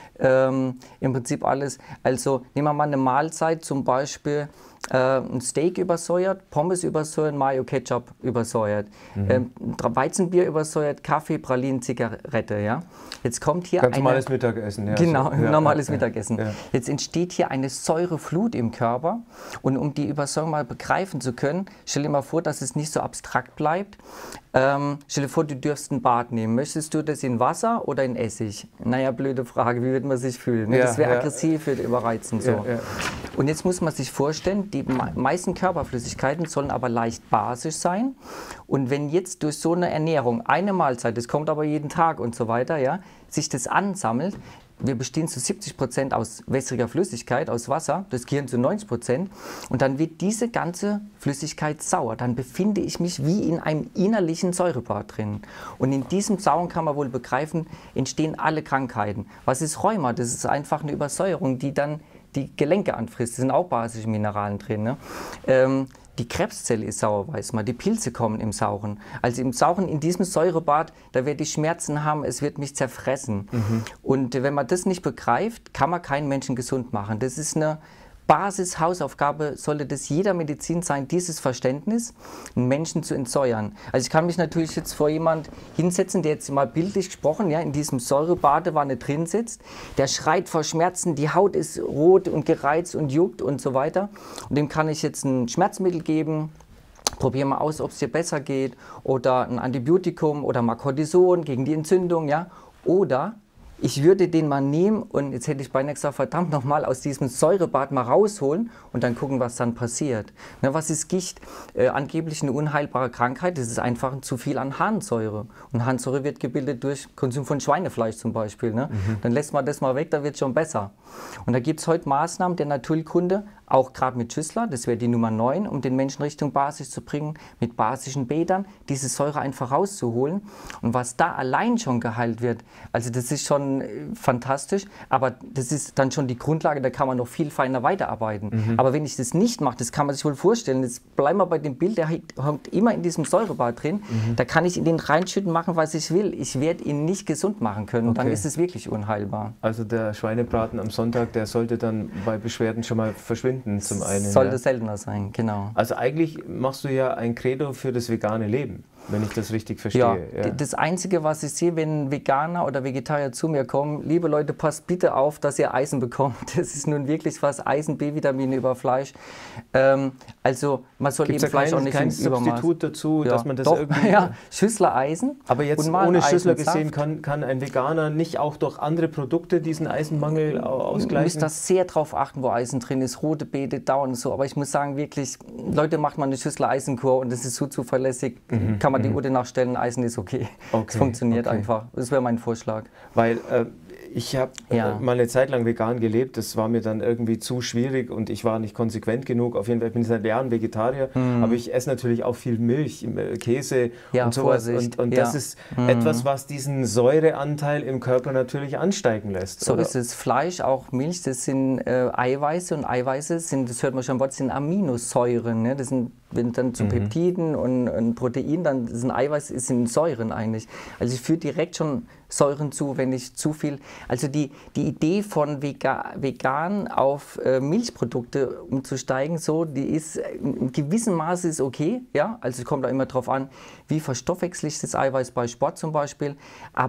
Ähm, Im Prinzip alles. Also nehmen wir mal eine Mahlzeit, zum Beispiel äh, ein Steak übersäuert, Pommes übersäuert, Mayo, Ketchup übersäuert, mhm. ähm, Weizenbier übersäuert, Kaffee, Pralinen, Zigarette. Ja? Jetzt kommt hier Ganz eine, normales Mittagessen. Ja, genau, so. ja, normales ja, Mittagessen. Ja. Jetzt entsteht hier eine Säureflut im Körper, und um die Übersäuerung mal begreifen zu können, stell dir mal vor, dass es nicht so abstrakt bleibt. Ähm, stell dir vor, du dürfst ein Bad nehmen. Möchtest du das in Wasser oder in Essig? Naja, blöde Frage, wie würde man sich fühlen? Ja, das wäre ja. aggressiv, würde überreizen. So. Ja, ja. Und jetzt muss man sich vorstellen, die meisten Körperflüssigkeiten sollen aber leicht basisch sein. Und wenn jetzt durch so eine Ernährung, eine Mahlzeit, das kommt aber jeden Tag und so weiter, ja, sich das ansammelt, wir bestehen zu siebzig Prozent aus wässriger Flüssigkeit, aus Wasser, das Gehirn zu neunzig Prozent. Und dann wird diese ganze Flüssigkeit sauer. Dann befinde ich mich wie in einem innerlichen Säurebad drin. Und in diesem Sauren, kann man wohl begreifen, entstehen alle Krankheiten. Was ist Rheuma? Das ist einfach eine Übersäuerung, die dann die Gelenke anfrisst. Da sind auch basische Mineralien drin. Ne? Ähm, Die Krebszelle ist sauer, weiß man. Die Pilze kommen im Sauren. Also im Sauren, in diesem Säurebad, da werde ich Schmerzen haben, es wird mich zerfressen. Mhm. Und wenn man das nicht begreift, kann man keinen Menschen gesund machen. Das ist eine Basishausaufgabe, sollte das jeder Medizin sein, dieses Verständnis, einen Menschen zu entsäuern. Also ich kann mich natürlich jetzt vor jemand hinsetzen, der jetzt mal bildlich gesprochen, ja, in diesem Säurebadewanne drin sitzt, der schreit vor Schmerzen, die Haut ist rot und gereizt und juckt und so weiter. Und dem kann ich jetzt ein Schmerzmittel geben, probier mal aus, ob es dir besser geht, oder ein Antibiotikum oder mal Cortison gegen die Entzündung, ja, oder ich würde den mal nehmen und, jetzt hätte ich beinahe gesagt, verdammt nochmal, aus diesem Säurebad mal rausholen und dann gucken, was dann passiert. Ne, was ist Gicht? Äh, angeblich eine unheilbare Krankheit, das ist einfach zu viel an Harnsäure. Und Harnsäure wird gebildet durch Konsum von Schweinefleisch zum Beispiel. Ne? Mhm. Dann lässt man das mal weg, dann wird es schon besser. Und da gibt es heute Maßnahmen der Naturkunde, auch gerade mit Schüssler, das wäre die Nummer neun, um den Menschen Richtung Basis zu bringen, mit basischen Bädern, diese Säure einfach rauszuholen. Und was da allein schon geheilt wird, also das ist schon äh, fantastisch, aber das ist dann schon die Grundlage, da kann man noch viel feiner weiterarbeiten. Mhm. Aber wenn ich das nicht mache, das kann man sich wohl vorstellen, jetzt bleiben wir bei dem Bild, der hängt immer in diesem Säurebad drin, mhm. da kann ich in den reinschütten, machen, was ich will. Ich werde ihn nicht gesund machen können, und okay. dann ist es wirklich unheilbar. Also der Schweinebraten am Sonntag, der sollte dann bei Beschwerden schon mal verschwinden. Zum einen, sollte ja. seltener sein, genau. Also eigentlich machst du ja ein Credo für das vegane Leben, wenn ich das richtig verstehe. Ja, ja. Das Einzige, was ich sehe, wenn Veganer oder Vegetarier zu mir kommen, liebe Leute, passt bitte auf, dass ihr Eisen bekommt. Das ist nun wirklich was, Eisen, B-Vitamine über Fleisch. Ähm, also man soll Gibt's eben Fleisch kein, auch nicht kein im Übermaß. Substitut dazu, ja, dass man das doch, irgendwie... Ja, Schüssler Eisen. Aber jetzt ohne Schüssler gesehen, kann, kann ein Veganer nicht auch durch andere Produkte diesen Eisenmangel ausgleichen? Man muss da sehr drauf achten, wo Eisen drin ist, rote Beete, dauernd so. Aber ich muss sagen, wirklich, Leute, macht mal eine Schüssler Eisenkur und das ist so zuverlässig, mhm, kann man die Uhr nachstellen, Eisen ist okay. okay es funktioniert okay. einfach. Das wäre mein Vorschlag. Weil äh, ich habe ja. äh, mal eine Zeit lang vegan gelebt, das war mir dann irgendwie zu schwierig und ich war nicht konsequent genug. Auf jeden Fall bin ich seit Jahren Vegetarier, mhm. aber ich esse natürlich auch viel Milch, Käse ja, und sowas. Vorsicht. Und, und ja. das ist mhm. etwas, was diesen Säureanteil im Körper natürlich ansteigen lässt. So oder? ist es. Fleisch, auch Milch, das sind äh, Eiweiße, und Eiweiße sind, das hört man schon im Wort, sind Aminosäuren. Ne? Das sind, wenn dann zu mhm. Peptiden und, und Protein, dann sind Eiweiß, sind Säuren eigentlich. Also ich führe direkt schon Säuren zu, wenn ich zu viel, also die, die Idee von Vega, vegan auf äh, Milchprodukte umzusteigen, so, die ist in gewissem Maße ist okay, ja, also es kommt da immer drauf an, wie verstoffwechsel ich das Eiweiß bei Sport zum Beispiel, aber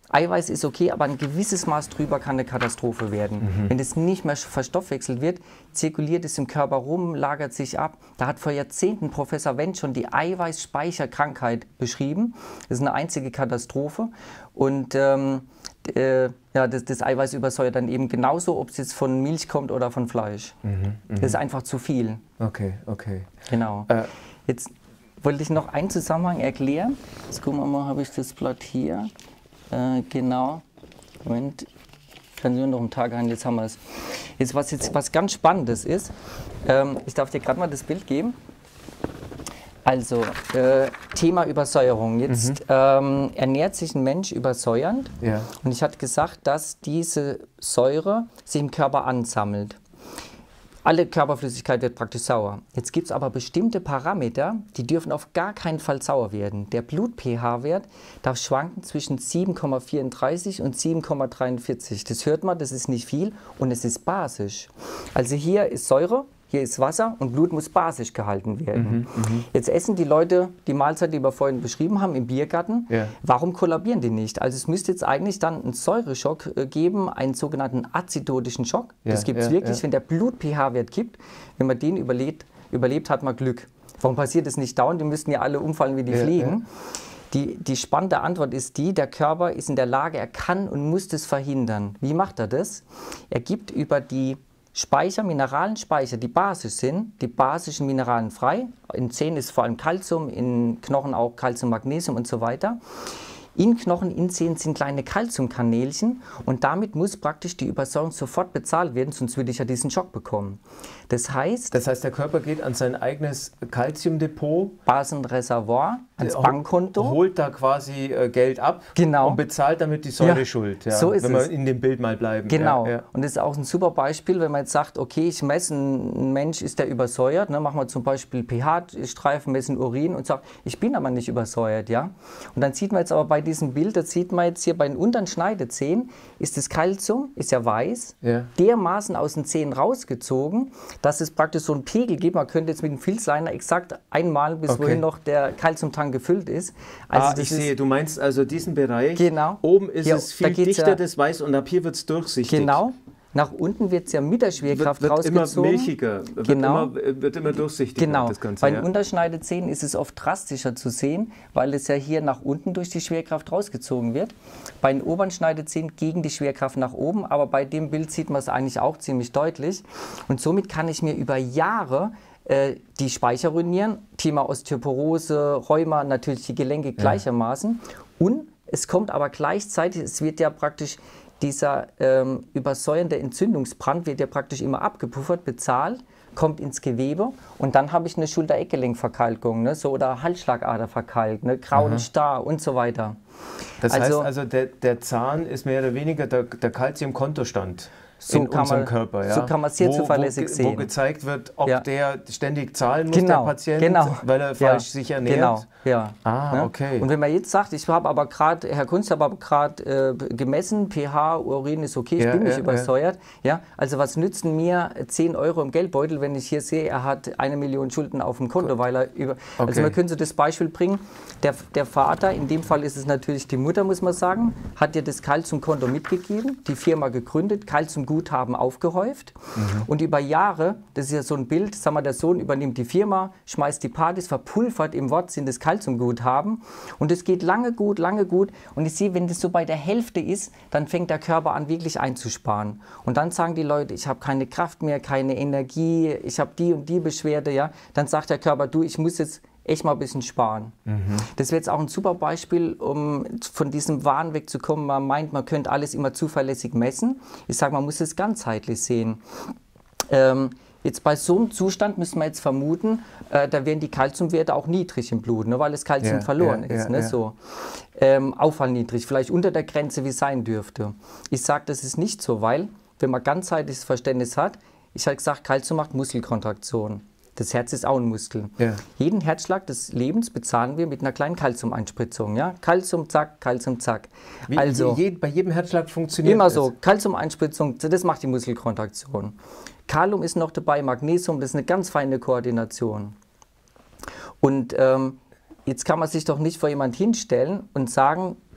Eiweiß ist okay, aber ein gewisses Maß drüber kann eine Katastrophe werden. Mhm. Wenn es nicht mehr verstoffwechselt wird, zirkuliert es im Körper rum, lagert sich ab. Da hat vor Jahrzehnten Professor Wendt schon die Eiweißspeicherkrankheit beschrieben. Das ist eine einzige Katastrophe. Und ähm, äh, ja, das, das Eiweiß übersäuert dann eben genauso, ob es jetzt von Milch kommt oder von Fleisch. Mhm, mh. Das ist einfach zu viel. Okay, okay. Genau. Äh. Jetzt wollte ich noch einen Zusammenhang erklären. Jetzt gucken wir mal, habe ich das Blatt hier. Äh, genau. Moment. Kann ich noch einen Tag ein, jetzt haben wir es. Jetzt, was jetzt was ganz Spannendes ist, ähm, ich darf dir gerade mal das Bild geben. Also, äh, Thema Übersäuerung. Jetzt mhm. ähm, ernährt sich ein Mensch übersäuernd. Ja. Und ich hatte gesagt, dass diese Säure sich im Körper ansammelt. Alle Körperflüssigkeit wird praktisch sauer. Jetzt gibt es aber bestimmte Parameter, die dürfen auf gar keinen Fall sauer werden. Der Blut-pH-Wert darf schwanken zwischen sieben Komma vierunddreißig und sieben Komma dreiundvierzig. Das hört man, das ist nicht viel und es ist basisch. Also hier ist Säure, hier ist Wasser und Blut muss basisch gehalten werden. Mhm, Jetzt essen die Leute die Mahlzeit, die wir vorhin beschrieben haben, im Biergarten. Ja. Warum kollabieren die nicht? Also es müsste jetzt eigentlich dann einen Säureschock geben, einen sogenannten azidotischen Schock. Ja, das gibt es ja, wirklich, ja. Wenn der Blut-pH-Wert kippt. Wenn man den überlebt, überlebt, hat man Glück. Warum passiert das nicht dauernd? Die müssten ja alle umfallen wie die ja, Fliegen. Ja. Die, die spannende Antwort ist die, der Körper ist in der Lage, er kann und muss das verhindern. Wie macht er das? Er gibt über die Speicher, Mineralenspeicher, die basisch sind, die basischen Mineralen frei. In Zähnen ist vor allem Calcium, in Knochen auch Calcium, Magnesium und so weiter. In Knochen, in Zähnen sind kleine Calciumkanälchen und damit muss praktisch die Übersäuerung sofort bezahlt werden, sonst würde ich ja diesen Schock bekommen. Das heißt, das heißt, der Körper geht an sein eigenes Calciumdepot, Basenreservoir, ans Bankkonto, holt da quasi äh, Geld ab genau. und bezahlt damit die Säureschuld, ja, so ist wenn wir es. in dem Bild mal bleiben. Genau, ja, ja. Und das ist auch ein super Beispiel, wenn man jetzt sagt, okay, ich messe, ein Mensch ist der übersäuert, ne, machen wir zum Beispiel pH-Streifen, messen Urin und sagen, ich bin aber nicht übersäuert, ja. Und dann sieht man jetzt aber bei diesem Bild, das sieht man jetzt hier bei den unteren Schneidezähnen, ist das Calcium, ist ja weiß, ja. dermaßen aus den Zähnen rausgezogen, dass es praktisch so einen Pegel gibt. Man könnte jetzt mit dem Filzliner exakt einmal, bis okay. wohin noch der Calciumtank gefüllt ist. Also ah, ich ist, sehe, du meinst also diesen Bereich. Genau. Oben ist ja, es viel dichter, ja, das Weiß, und ab hier wird es durchsichtig. Genau. Nach unten wird es ja mit der Schwerkraft wird, wird rausgezogen. Immer milchiger, wird, genau. immer, wird immer durchsichtiger. Genau. Das Ganze, Bei den ja. Unterschneidezähnen ist es oft drastischer zu sehen, weil es ja hier nach unten durch die Schwerkraft rausgezogen wird. Bei den oberen Schneidezähnen gegen die Schwerkraft nach oben, aber bei dem Bild sieht man es eigentlich auch ziemlich deutlich. Und somit kann ich mir über Jahre äh, die Speicher ruinieren. Thema Osteoporose, Rheuma, natürlich die Gelenke ja. gleichermaßen. Und es kommt aber gleichzeitig, es wird ja praktisch dieser ähm, übersäuernde Entzündungsbrand wird ja praktisch immer abgepuffert, bezahlt, kommt ins Gewebe und dann habe ich eine Schulter-Eckgelenk-Verkalkung, ne, so, oder Halsschlagader verkalkt, ne, grauen Star und so weiter. Das also, heißt also, der, der Zahn ist mehr oder weniger der, der Calcium-Kontostand. So in kann unserem man, Körper, ja? So kann man es sehr wo, zuverlässig wo, sehen. Wo gezeigt wird, ob ja. der ständig zahlen muss, genau, der Patient, genau. weil er falsch ja. sich ernährt. Genau, ja. Ah, ja? okay. Und wenn man jetzt sagt, ich habe aber gerade, Herr Kunz, ich habe aber gerade äh, gemessen, pH, Urin ist okay, ich ja, bin nicht ja, übersäuert. Ja. ja. Also was nützen mir zehn Euro im Geldbeutel, wenn ich hier sehe, er hat eine Million Schulden auf dem Konto, weil er über... Okay. Also man könnte das Beispiel bringen, der, der Vater, in dem Fall ist es natürlich die Mutter, muss man sagen, hat dir das Calcium-Konto mitgegeben, die Firma gegründet, Calcium-Guthaben aufgehäuft. Mhm. Und über Jahre, das ist ja so ein Bild, sagen wir, der Sohn übernimmt die Firma, schmeißt die Partys, verpulvert im Wortsinn das Calciumguthaben und es geht lange gut, lange gut und ich sehe, wenn das so bei der Hälfte ist, dann fängt der Körper an wirklich einzusparen und dann sagen die Leute, ich habe keine Kraft mehr, keine Energie, ich habe die und die Beschwerde, ja, dann sagt der Körper, du, ich muss jetzt echt mal ein bisschen sparen. Mhm. Das wäre jetzt auch ein super Beispiel, um von diesem Wahn wegzukommen. Man meint, man könnte alles immer zuverlässig messen. Ich sage, man muss es ganzheitlich sehen. Ähm, jetzt bei so einem Zustand müssen wir jetzt vermuten, äh, da wären die Kalziumwerte auch niedrig im Blut, ne, weil das Kalzium ja, verloren ja, ist. Ja, ne, ja. So. Ähm, auffallniedrig, vielleicht unter der Grenze, wie es sein dürfte. Ich sage, das ist nicht so, weil, wenn man ganzheitliches Verständnis hat, ich habe gesagt, Kalzium macht Muskelkontraktion. Das Herz ist auch ein Muskel. Ja. Jeden Herzschlag des Lebens bezahlen wir mit einer kleinen Calcium-Einspritzung. Ja? Calcium, zack, Calcium, zack. Wie, also, je, bei jedem Herzschlag funktioniert immer das? Immer so, Calcium-Einspritzung, das macht die Muskelkontraktion. Kalium ist noch dabei, Magnesium, das ist eine ganz feine Koordination. Und ähm, jetzt kann man sich doch nicht vor jemand hinstellen und sagen,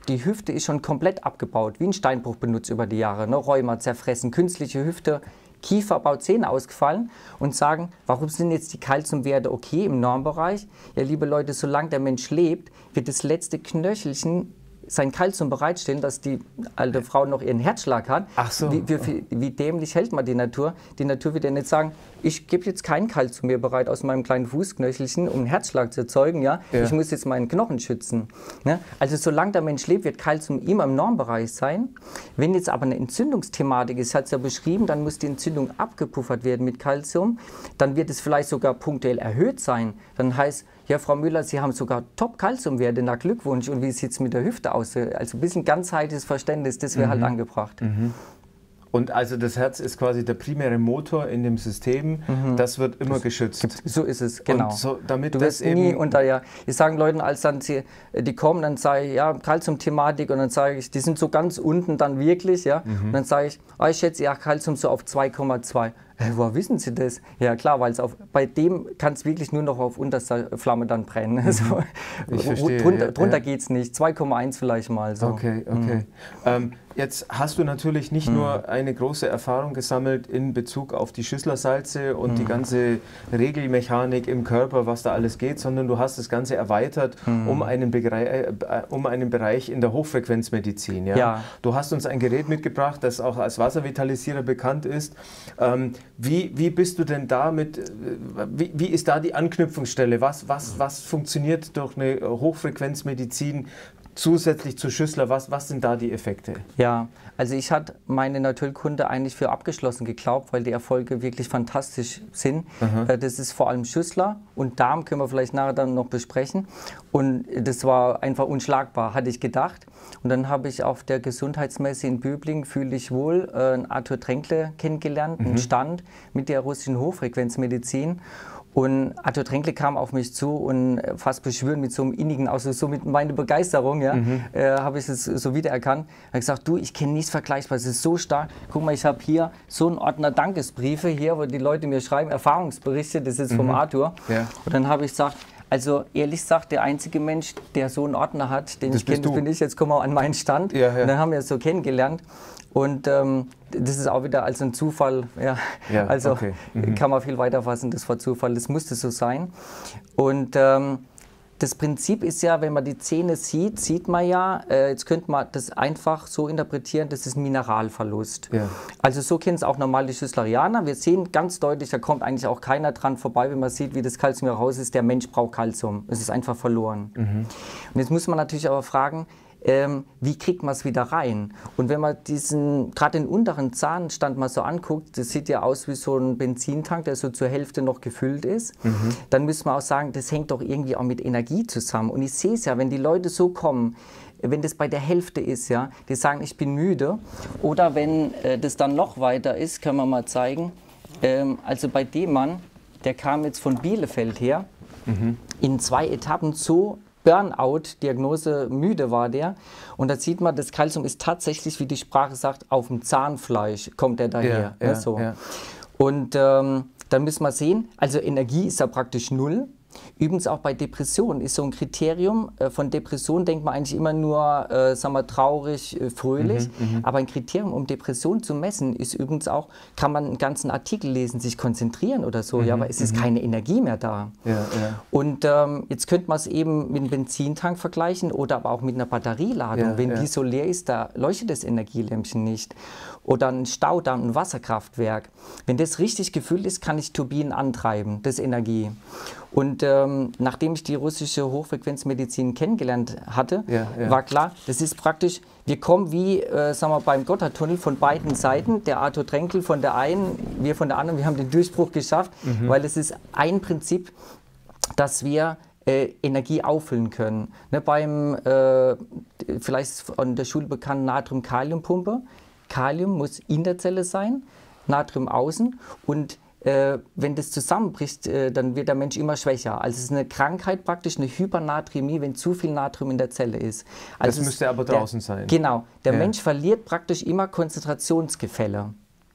die Hüfte ist schon komplett abgebaut, wie ein Steinbruch benutzt über die Jahre, ne? Rheuma zerfressen, künstliche Hüfte, Kieferbau, Zähne ausgefallen und sagen, warum sind jetzt die Kalziumwerte okay im Normbereich? Ja, liebe Leute, solange der Mensch lebt, wird das letzte Knöchelchen sein Kalzium bereitstellen, dass die alte Frau noch ihren Herzschlag hat. Ach so. Wie, wie, wie dämlich hält man die Natur? Die Natur wird ja nicht sagen, ich gebe jetzt kein Kalzium mehr bereit aus meinem kleinen Fußknöchelchen, um einen Herzschlag zu erzeugen. Ja? Ja. Ich muss jetzt meinen Knochen schützen. Ne? Also solange der Mensch lebt, wird Kalzium immer im Normbereich sein. Wenn jetzt aber eine Entzündungsthematik ist, hat es ja beschrieben, dann muss die Entzündung abgepuffert werden mit Kalzium. Dann wird es vielleicht sogar punktuell erhöht sein. Dann heißt, ja, Frau Müller, Sie haben sogar Top-Kalziumwerte, na Glückwunsch. Und wie sieht es mit der Hüfte aus? Also ein bisschen ganzheitliches Verständnis, das wäre mhm. halt angebracht. Mhm. Und also das Herz ist quasi der primäre Motor in dem System, mhm. das wird immer geschützt. So ist es, genau. Und so, damit du das wirst nie unter, ja, ich sage Leuten, als dann sie, die kommen, dann sage ich, ja, Kalziumthematik, und dann sage ich, die sind so ganz unten dann wirklich, ja, mhm. und dann sage ich, oh, ich schätze ja Kalzium so auf zwei Komma zwei. Hey, woher wissen Sie das? Ja klar, weil es auf, bei dem kann es wirklich nur noch auf unterster Flamme dann brennen. Mhm. Also, ich verstehe, drunter ja, drunter ja. geht es nicht, zwei Komma eins vielleicht mal. So. Okay, okay. Mhm. Ähm, jetzt hast du natürlich nicht mhm. nur eine große Erfahrung gesammelt in Bezug auf die Schüsslersalze und mhm. die ganze Regelmechanik im Körper, was da alles geht, sondern du hast das Ganze erweitert mhm. um, einen äh, um einen Bereich in der Hochfrequenzmedizin. Ja? Ja. Du hast uns ein Gerät mitgebracht, das auch als Wasservitalisierer bekannt ist. Ähm, Wie, wie bist du denn da mit, wie, wie ist da die Anknüpfungsstelle? Was, was, was funktioniert durch eine Hochfrequenzmedizin zusätzlich zu Schüssler? Was, was sind da die Effekte? Ja, also ich hatte meine Naturkunde eigentlich für abgeschlossen geglaubt, weil die Erfolge wirklich fantastisch sind. Aha. Das ist vor allem Schüssler und Darm können wir vielleicht nachher dann noch besprechen. Und das war einfach unschlagbar, hatte ich gedacht. Und dann habe ich auf der Gesundheitsmesse in Böblingen, fühle ich wohl, äh, Arthur Tränkle kennengelernt, einen mhm. Stand mit der russischen Hochfrequenzmedizin. Und Arthur Tränkle kam auf mich zu und fast beschwören mit so einem innigen Ausdruck, so mit meiner Begeisterung, ja, mhm. äh, habe ich es so wiedererkannt. Er hat gesagt, du, ich kenne nichts Vergleichbares, es ist so stark. Guck mal, ich habe hier so einen Ordner Dankesbriefe hier, wo die Leute mir schreiben, Erfahrungsberichte, das ist mhm. vom Arthur. Ja. Und dann habe ich gesagt, also ehrlich gesagt, der einzige Mensch, der so einen Ordner hat, den das ich kenne, das bin ich, jetzt kommen wir an meinen Stand. Ja, ja. Und dann haben wir es so kennengelernt. Und ähm, das ist auch wieder als ein Zufall, ja, ja also okay. mhm. kann man viel weiter fassen, das war Zufall, das musste so sein. Und ähm, das Prinzip ist ja, wenn man die Zähne sieht, sieht man ja, äh, jetzt könnte man das einfach so interpretieren, das ist ein Mineralverlust. Ja. Also so kennen es auch normal die Schüsslerianer. Wir sehen ganz deutlich, da kommt eigentlich auch keiner dran vorbei, wenn man sieht, wie das Kalzium raus ist. Der Mensch braucht Kalzium, es ist einfach verloren. Mhm. Und jetzt muss man natürlich aber fragen, Ähm, wie kriegt man es wieder rein? Und wenn man diesen, gerade den unteren Zahnstand mal so anguckt, das sieht ja aus wie so ein Benzintank, der so zur Hälfte noch gefüllt ist, mhm. dann müssen wir auch sagen, das hängt doch irgendwie auch mit Energie zusammen. Und ich sehe es ja, wenn die Leute so kommen, wenn das bei der Hälfte ist, ja, die sagen, ich bin müde, oder wenn äh, das dann noch weiter ist, können wir mal zeigen, ähm, also bei dem Mann, der kam jetzt von Bielefeld her, mhm. in zwei Etappen so Burnout-Diagnose, müde war der. Und da sieht man, das Kalzium ist tatsächlich, wie die Sprache sagt, auf dem Zahnfleisch kommt er daher. Ja, ne, ja, so. Ja. Und ähm, dann müssen wir sehen, also Energie ist ja praktisch null. Übrigens auch bei Depressionen ist so ein Kriterium, äh, von Depression denkt man eigentlich immer nur, äh, sagen wir, traurig, äh, fröhlich, mhm, aber ein Kriterium, um Depression zu messen, ist übrigens auch, kann man einen ganzen Artikel lesen, sich konzentrieren oder so, mhm, ja, aber es ist mhm. keine Energie mehr da. Ja, ja. Und ähm, jetzt könnte man es eben mit einem Benzintank vergleichen oder aber auch mit einer Batterieladung. Ja, Wenn ja. die so leer ist, da leuchtet das Energielämpchen nicht. Oder ein Staudamm, ein Wasserkraftwerk. Wenn das richtig gefüllt ist, kann ich Turbinen antreiben, das ist Energie. Und ähm, nachdem ich die russische Hochfrequenzmedizin kennengelernt hatte, ja, ja. war klar, das ist praktisch, wir kommen wie, äh, sagen wir, beim Gotthardtunnel von beiden Seiten, der Arthur Tränkle von der einen, wir von der anderen, wir haben den Durchbruch geschafft, mhm. weil es ist ein Prinzip, dass wir äh, Energie auffüllen können. Ne, beim, äh, vielleicht von der Schule bekannten Natrium-Kalium-Pumpe, Kalium muss in der Zelle sein, Natrium außen, und äh, wenn das zusammenbricht, äh, dann wird der Mensch immer schwächer. Also es ist eine Krankheit praktisch, eine Hypernatremie, wenn zu viel Natrium in der Zelle ist. Also das müsste aber draußen der, sein. Genau, der ja. Mensch verliert praktisch immer Konzentrationsgefälle.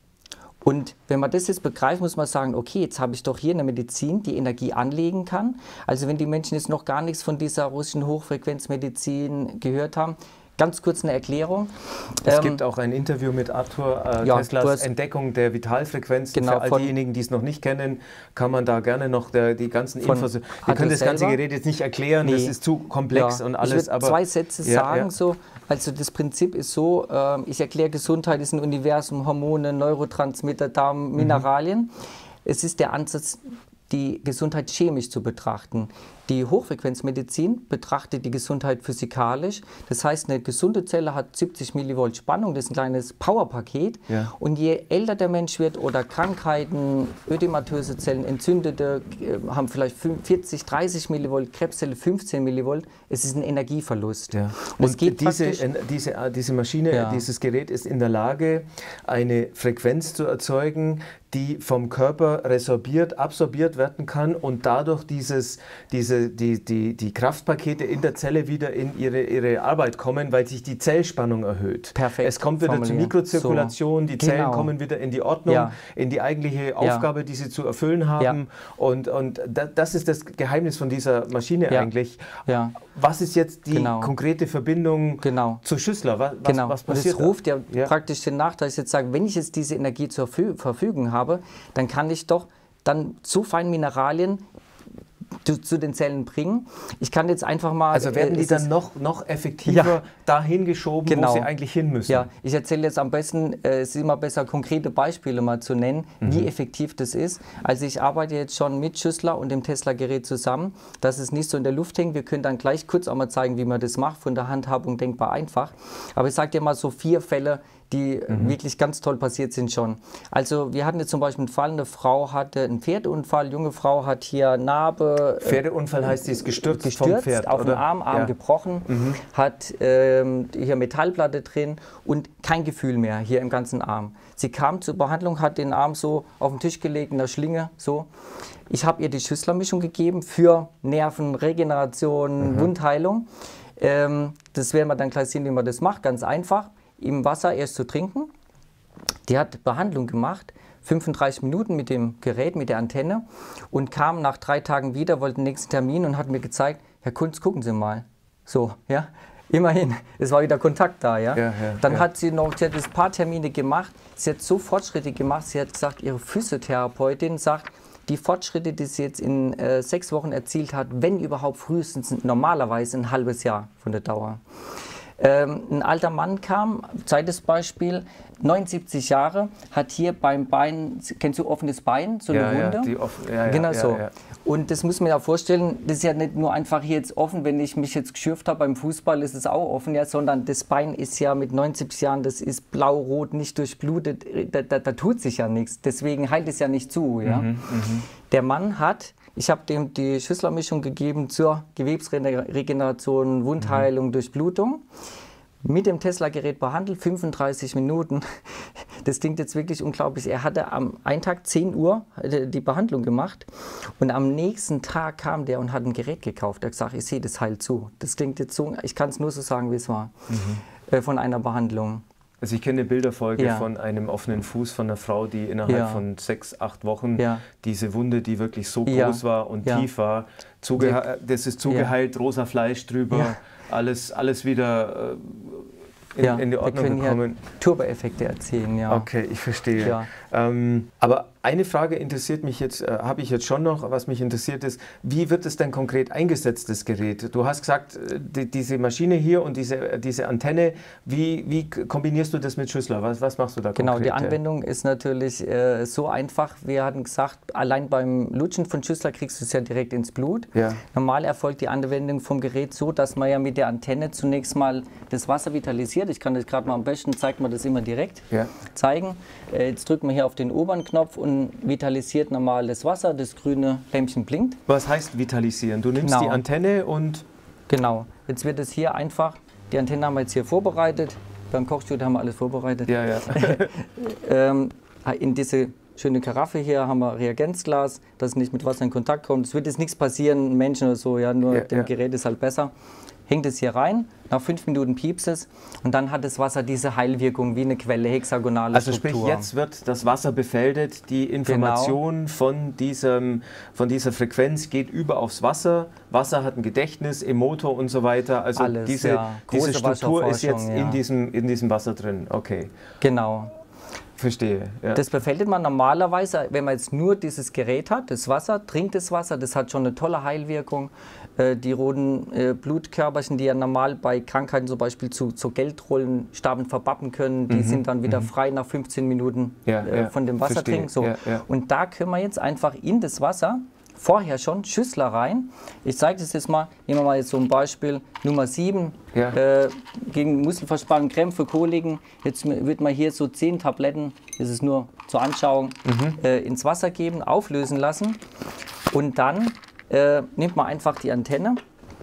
Und wenn man das jetzt begreift, muss man sagen, okay, jetzt habe ich doch hier eine Medizin, die Energie anlegen kann. Also wenn die Menschen jetzt noch gar nichts von dieser russischen Hochfrequenzmedizin gehört haben, Ganz kurz eine Erklärung. Es ähm, gibt auch ein Interview mit Arthur äh, ja, Teslas hast, Entdeckung der Vitalfrequenzen. Genau, Für all diejenigen, die es noch nicht kennen, kann man da gerne noch der, die ganzen Infos... Wir können das ganze selber. Gerät jetzt nicht erklären, nee. Das ist zu komplex ja, und alles. Ich würde zwei Sätze ja, sagen. Ja. So. Also das Prinzip ist so, äh, ich erkläre, Gesundheit ist ein Universum, Hormone, Neurotransmitter, Darm, Mineralien. Mhm. Es ist der Ansatz, die Gesundheit chemisch zu betrachten. Die Hochfrequenzmedizin betrachtet die Gesundheit physikalisch. Das heißt, eine gesunde Zelle hat siebzig Millivolt Spannung, das ist ein kleines Powerpaket. Ja. Und je älter der Mensch wird oder Krankheiten, ödematöse Zellen, entzündete, haben vielleicht vierzig, dreißig Millivolt, Krebszelle fünfzehn Millivolt. Es ist ein Energieverlust. Ja. Und, Und geht diese, diese, diese Maschine, ja. dieses Gerät ist in der Lage, eine Frequenz zu erzeugen, die vom Körper resorbiert, absorbiert werden kann und dadurch dieses, diese, die, die, die Kraftpakete in der Zelle wieder in ihre, ihre Arbeit kommen, weil sich die Zellspannung erhöht. Perfekt. Es kommt wieder zur Mikrozirkulation, so. Die Zellen genau. kommen wieder in die Ordnung, ja. in die eigentliche Aufgabe, ja. die sie zu erfüllen haben. Ja. Und, und das ist das Geheimnis von dieser Maschine ja. eigentlich. Ja. Was ist jetzt die genau. konkrete Verbindung genau. zu Schüssler? Was, genau. was passiert? Und es ruft ja, ja praktisch den Nachteil, dass ich jetzt sage, wenn ich jetzt diese Energie zur Verfügung habe, dann kann ich doch dann so feine Mineralien zu, zu den Zellen bringen. Ich kann jetzt einfach mal... Also werden die äh, dann noch, noch effektiver ja, dahin geschoben, genau. wo sie eigentlich hin müssen? Ja, ich erzähle jetzt am besten, äh, es ist immer besser, konkrete Beispiele mal zu nennen, mhm. wie effektiv das ist. Also ich arbeite jetzt schon mit Schüssler und dem Tesla-Gerät zusammen, dass es nicht so in der Luft hängt. Wir können dann gleich kurz auch mal zeigen, wie man das macht, von der Handhabung denkbar einfach. Aber ich sage dir mal so vier Fälle, die mhm. wirklich ganz toll passiert sind schon. Also wir hatten jetzt zum Beispiel einen Fall, eine Frau hatte einen Pferdeunfall, junge Frau hat hier Narbe. Pferdeunfall heißt, sie ist gestürzt, gestürzt vom Pferd, auf oder? den Arm, Arm ja. gebrochen, mhm. hat ähm, hier Metallplatte drin und kein Gefühl mehr hier im ganzen Arm. Sie kam zur Behandlung, hat den Arm so auf den Tisch gelegt, in der Schlinge, so. Ich habe ihr die Schüsslermischung gegeben für Nerven, Regeneration, mhm. Wundheilung. Ähm, das werden wir dann gleich sehen, wie man das macht, ganz einfach. Im Wasser erst zu trinken. Die hat Behandlung gemacht, fünfunddreißig Minuten mit dem Gerät, mit der Antenne und kam nach drei Tagen wieder, wollte den nächsten Termin und hat mir gezeigt, Herr Kunz, gucken Sie mal. So, ja, immerhin, es war wieder Kontakt da, ja. ja, ja Dann ja. hat sie noch, sie hat ein paar Termine gemacht, sie hat so Fortschritte gemacht, sie hat gesagt, ihre Physiotherapeutin sagt, die Fortschritte, die sie jetzt in äh, sechs Wochen erzielt hat, wenn überhaupt frühestens normalerweise ein halbes Jahr von der Dauer. Ähm, ein alter Mann kam, zweites Beispiel, neunundsiebzig Jahre, hat hier beim Bein, kennst du offenes Bein, so eine ja, Wunde? Ja, die offen, ja, genau ja, so. Ja, ja. Und das muss man ja vorstellen, das ist ja nicht nur einfach hier jetzt offen, wenn ich mich jetzt geschürft habe beim Fußball, ist es auch offen, ja, sondern das Bein ist ja mit neunundsiebzig Jahren, das ist blau-rot, nicht durchblutet, da, da, da tut sich ja nichts, deswegen heilt es ja nicht zu. Ja? Mhm, mh. Der Mann hat, ich habe dem die Schüsslermischung gegeben zur Gewebsregeneration, Wundheilung, mhm. Durchblutung. Mit dem Tesla-Gerät behandelt, fünfunddreißig Minuten. Das klingt jetzt wirklich unglaublich. Er hatte am einen Tag zehn Uhr die Behandlung gemacht und am nächsten Tag kam der und hat ein Gerät gekauft. Er hat gesagt, ich sehe das heilt zu. Das klingt jetzt so, ich kann es nur so sagen, wie es war, mhm. äh, von einer Behandlung. Also ich kenne eine Bilderfolge ja. von einem offenen Fuß von einer Frau, die innerhalb ja. von sechs, acht Wochen ja. diese Wunde, die wirklich so groß ja. war und ja. tief war, zugehe das ist zugeheilt, ja. rosa Fleisch drüber, ja. alles, alles wieder äh, in, ja. in die Ordnung Wir können gekommen. Turbo-Effekte erzählen, ja. Okay, ich verstehe. Ja. Ähm, aber eine Frage interessiert mich jetzt, äh, habe ich jetzt schon noch, was mich interessiert ist, wie wird es denn konkret eingesetzt, das Gerät? Du hast gesagt, die, diese Maschine hier und diese, diese Antenne, wie, wie kombinierst du das mit Schüssler? Was, was machst du da genau, konkret? Genau, die Anwendung ist natürlich äh, so einfach. Wir hatten gesagt, allein beim Lutschen von Schüssler kriegst du es ja direkt ins Blut. Ja. Normal erfolgt die Anwendung vom Gerät so, dass man ja mit der Antenne zunächst mal das Wasser vitalisiert. Ich kann das gerade mal am besten, zeigt man das immer direkt, ja. zeigen. Äh, jetzt drückt man hier auf den oberen Knopf und vitalisiert normal das Wasser, das grüne Lämpchen blinkt. Was heißt vitalisieren? Du nimmst genau. die Antenne und... Genau, jetzt wird es hier einfach, die Antenne haben wir jetzt hier vorbereitet, beim Kochstudio haben wir alles vorbereitet. Ja, ja. ähm, in diese schöne Karaffe hier haben wir Reagenzglas, dass es nicht mit Wasser in Kontakt kommt. Es wird jetzt nichts passieren, Menschen oder so, ja, nur ja, dem ja. Gerät ist halt besser. hängt es hier rein, nach fünf Minuten piepst es und dann hat das Wasser diese Heilwirkung wie eine Quelle, hexagonale also Struktur. Also sprich, jetzt wird das Wasser befällt, die Information genau. von, diesem, von dieser Frequenz geht über aufs Wasser. Wasser hat ein Gedächtnis, Emotor und so weiter. Also Alles, diese, ja. diese Struktur ist jetzt ja. in, diesem, in diesem Wasser drin. Okay. Genau. Verstehe. Ja. Das befällt man normalerweise, wenn man jetzt nur dieses Gerät hat, das Wasser, trinkt das Wasser, das hat schon eine tolle Heilwirkung. Äh, die roten äh, Blutkörperchen, die ja normal bei Krankheiten zum Beispiel zu, zu Geldrollenstaben verbappen können, die mhm. sind dann wieder mhm. frei nach fünfzehn Minuten ja, äh, ja. von dem Wasser Verstehe. trinken. So. Ja, ja. Und da können wir jetzt einfach in das Wasser vorher schon Schüssler rein. Ich zeige das jetzt mal. Nehmen wir mal jetzt so ein Beispiel. Nummer sieben ja. äh, gegen Muskelverspannung, Krämpfe, Koliken. Jetzt wird man hier so zehn Tabletten, das ist nur zur Anschauung, mhm. äh, ins Wasser geben, auflösen lassen. Und dann äh, nimmt man einfach die Antenne.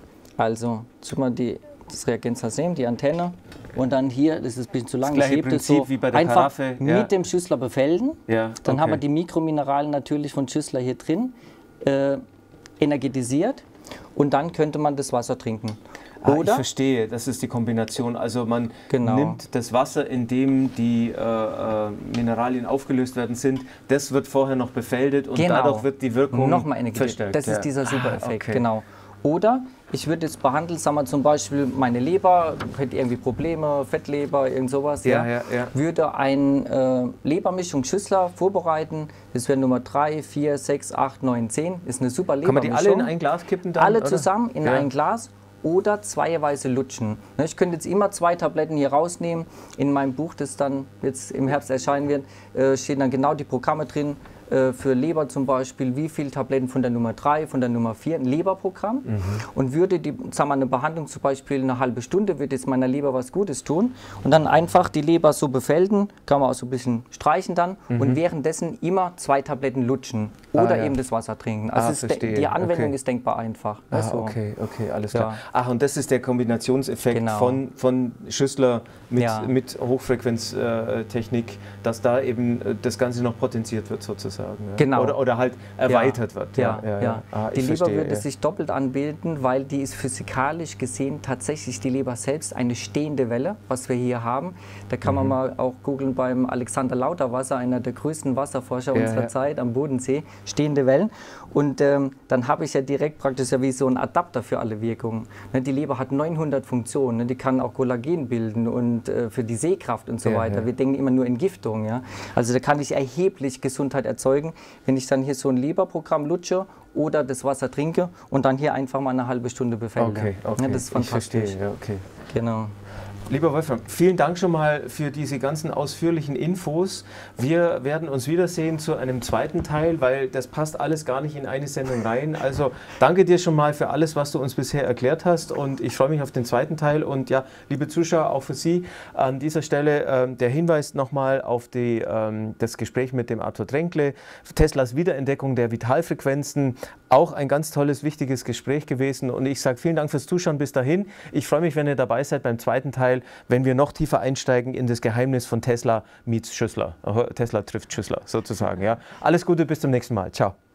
Also, tut man die, das Reagenz nehmen, die Antenne. Und dann hier, das ist ein bisschen zu lang, das ich hebe das so wie bei der einfach Karaffe. Ja. mit dem Schüssler befällen. Ja, dann okay. haben wir die Mikromineralien natürlich von Schüssler hier drin. Äh, energetisiert und dann könnte man das Wasser trinken. Ah, Oder, ich verstehe, das ist die Kombination. Also man genau. nimmt das Wasser, in dem die äh, äh, Mineralien aufgelöst werden sind, das wird vorher noch befällt und genau. dadurch wird die Wirkung nochmal verstärkt. Das ist ja. dieser Super-Effekt, ah, okay. genau. Oder ich würde jetzt behandeln, sagen wir zum Beispiel meine Leber, hätte irgendwie Probleme, Fettleber, irgend sowas. Ja, ja, ja, ja. Würde eine äh, Lebermischung Schüssler vorbereiten. Das wäre Nummer drei, vier, sechs, acht, neun, zehn. Ist eine super Lebermischung. Kann man die alle in ein Glas kippen dann? Alle oder? zusammen in ja. ein Glas. Oder zweierweise lutschen. Ich könnte jetzt immer zwei Tabletten hier rausnehmen. In meinem Buch, das dann jetzt im Herbst erscheinen wird, stehen dann genau die Programme drin. Für Leber zum Beispiel, wie viele Tabletten von der Nummer drei, von der Nummer vier, ein Leberprogramm. Mhm. Und würde die, sagen wir, eine Behandlung zum Beispiel eine halbe Stunde, würde jetzt meiner Leber was Gutes tun. Und dann einfach die Leber so befällen, kann man auch so ein bisschen streichen dann. Mhm. Und währenddessen immer zwei Tabletten lutschen. Oder ah, ja. eben das Wasser trinken. Also ah, ist die Anwendung okay. ist denkbar einfach. Ah, also, okay, okay, alles ja. klar. Ach, und das ist der Kombinationseffekt genau. von, von Schüssler mit, ja. mit Hochfrequenztechnik, dass da eben das Ganze noch potenziert wird sozusagen. Ja. Genau. Oder, oder halt erweitert ja. wird. Ja, ja, ja. ja. Ah, die Leber verstehe, würde ja. sich doppelt anbilden, weil die ist physikalisch gesehen tatsächlich die Leber selbst eine stehende Welle, was wir hier haben. Da kann mhm. man mal auch googeln beim Alexander Lauterwasser, einer der größten Wasserforscher ja, unserer ja. Zeit am Bodensee, stehende Wellen. Und ähm, dann habe ich ja direkt praktisch ja wie so ein Adapter für alle Wirkungen. Ne, die Leber hat neunhundert Funktionen, ne, die kann auch Kollagen bilden und äh, für die Sehkraft und so ja, weiter. Ja. Wir denken immer nur in Giftung. Ja? Also da kann ich erheblich Gesundheit erzeugen, wenn ich dann hier so ein Leberprogramm lutsche oder das Wasser trinke und dann hier einfach mal eine halbe Stunde befälle. Okay, okay. Ja, das ist fantastisch. Ich verstehe, ja, okay. Genau. Lieber Wolfram, vielen Dank schon mal für diese ganzen ausführlichen Infos. Wir werden uns wiedersehen zu einem zweiten Teil, weil das passt alles gar nicht in eine Sendung rein. Also danke dir schon mal für alles, was du uns bisher erklärt hast und ich freue mich auf den zweiten Teil. Und ja, liebe Zuschauer, auch für Sie an dieser Stelle äh, der Hinweis nochmal auf die, ähm, das Gespräch mit dem Arthur Tränkle, Teslas Wiederentdeckung der Vitalfrequenzen. Auch ein ganz tolles, wichtiges Gespräch gewesen und ich sage vielen Dank fürs Zuschauen bis dahin. Ich freue mich, wenn ihr dabei seid beim zweiten Teil, wenn wir noch tiefer einsteigen in das Geheimnis von Tesla meets Schüssler. Tesla trifft Schüssler sozusagen. Ja. Alles Gute, bis zum nächsten Mal. Ciao.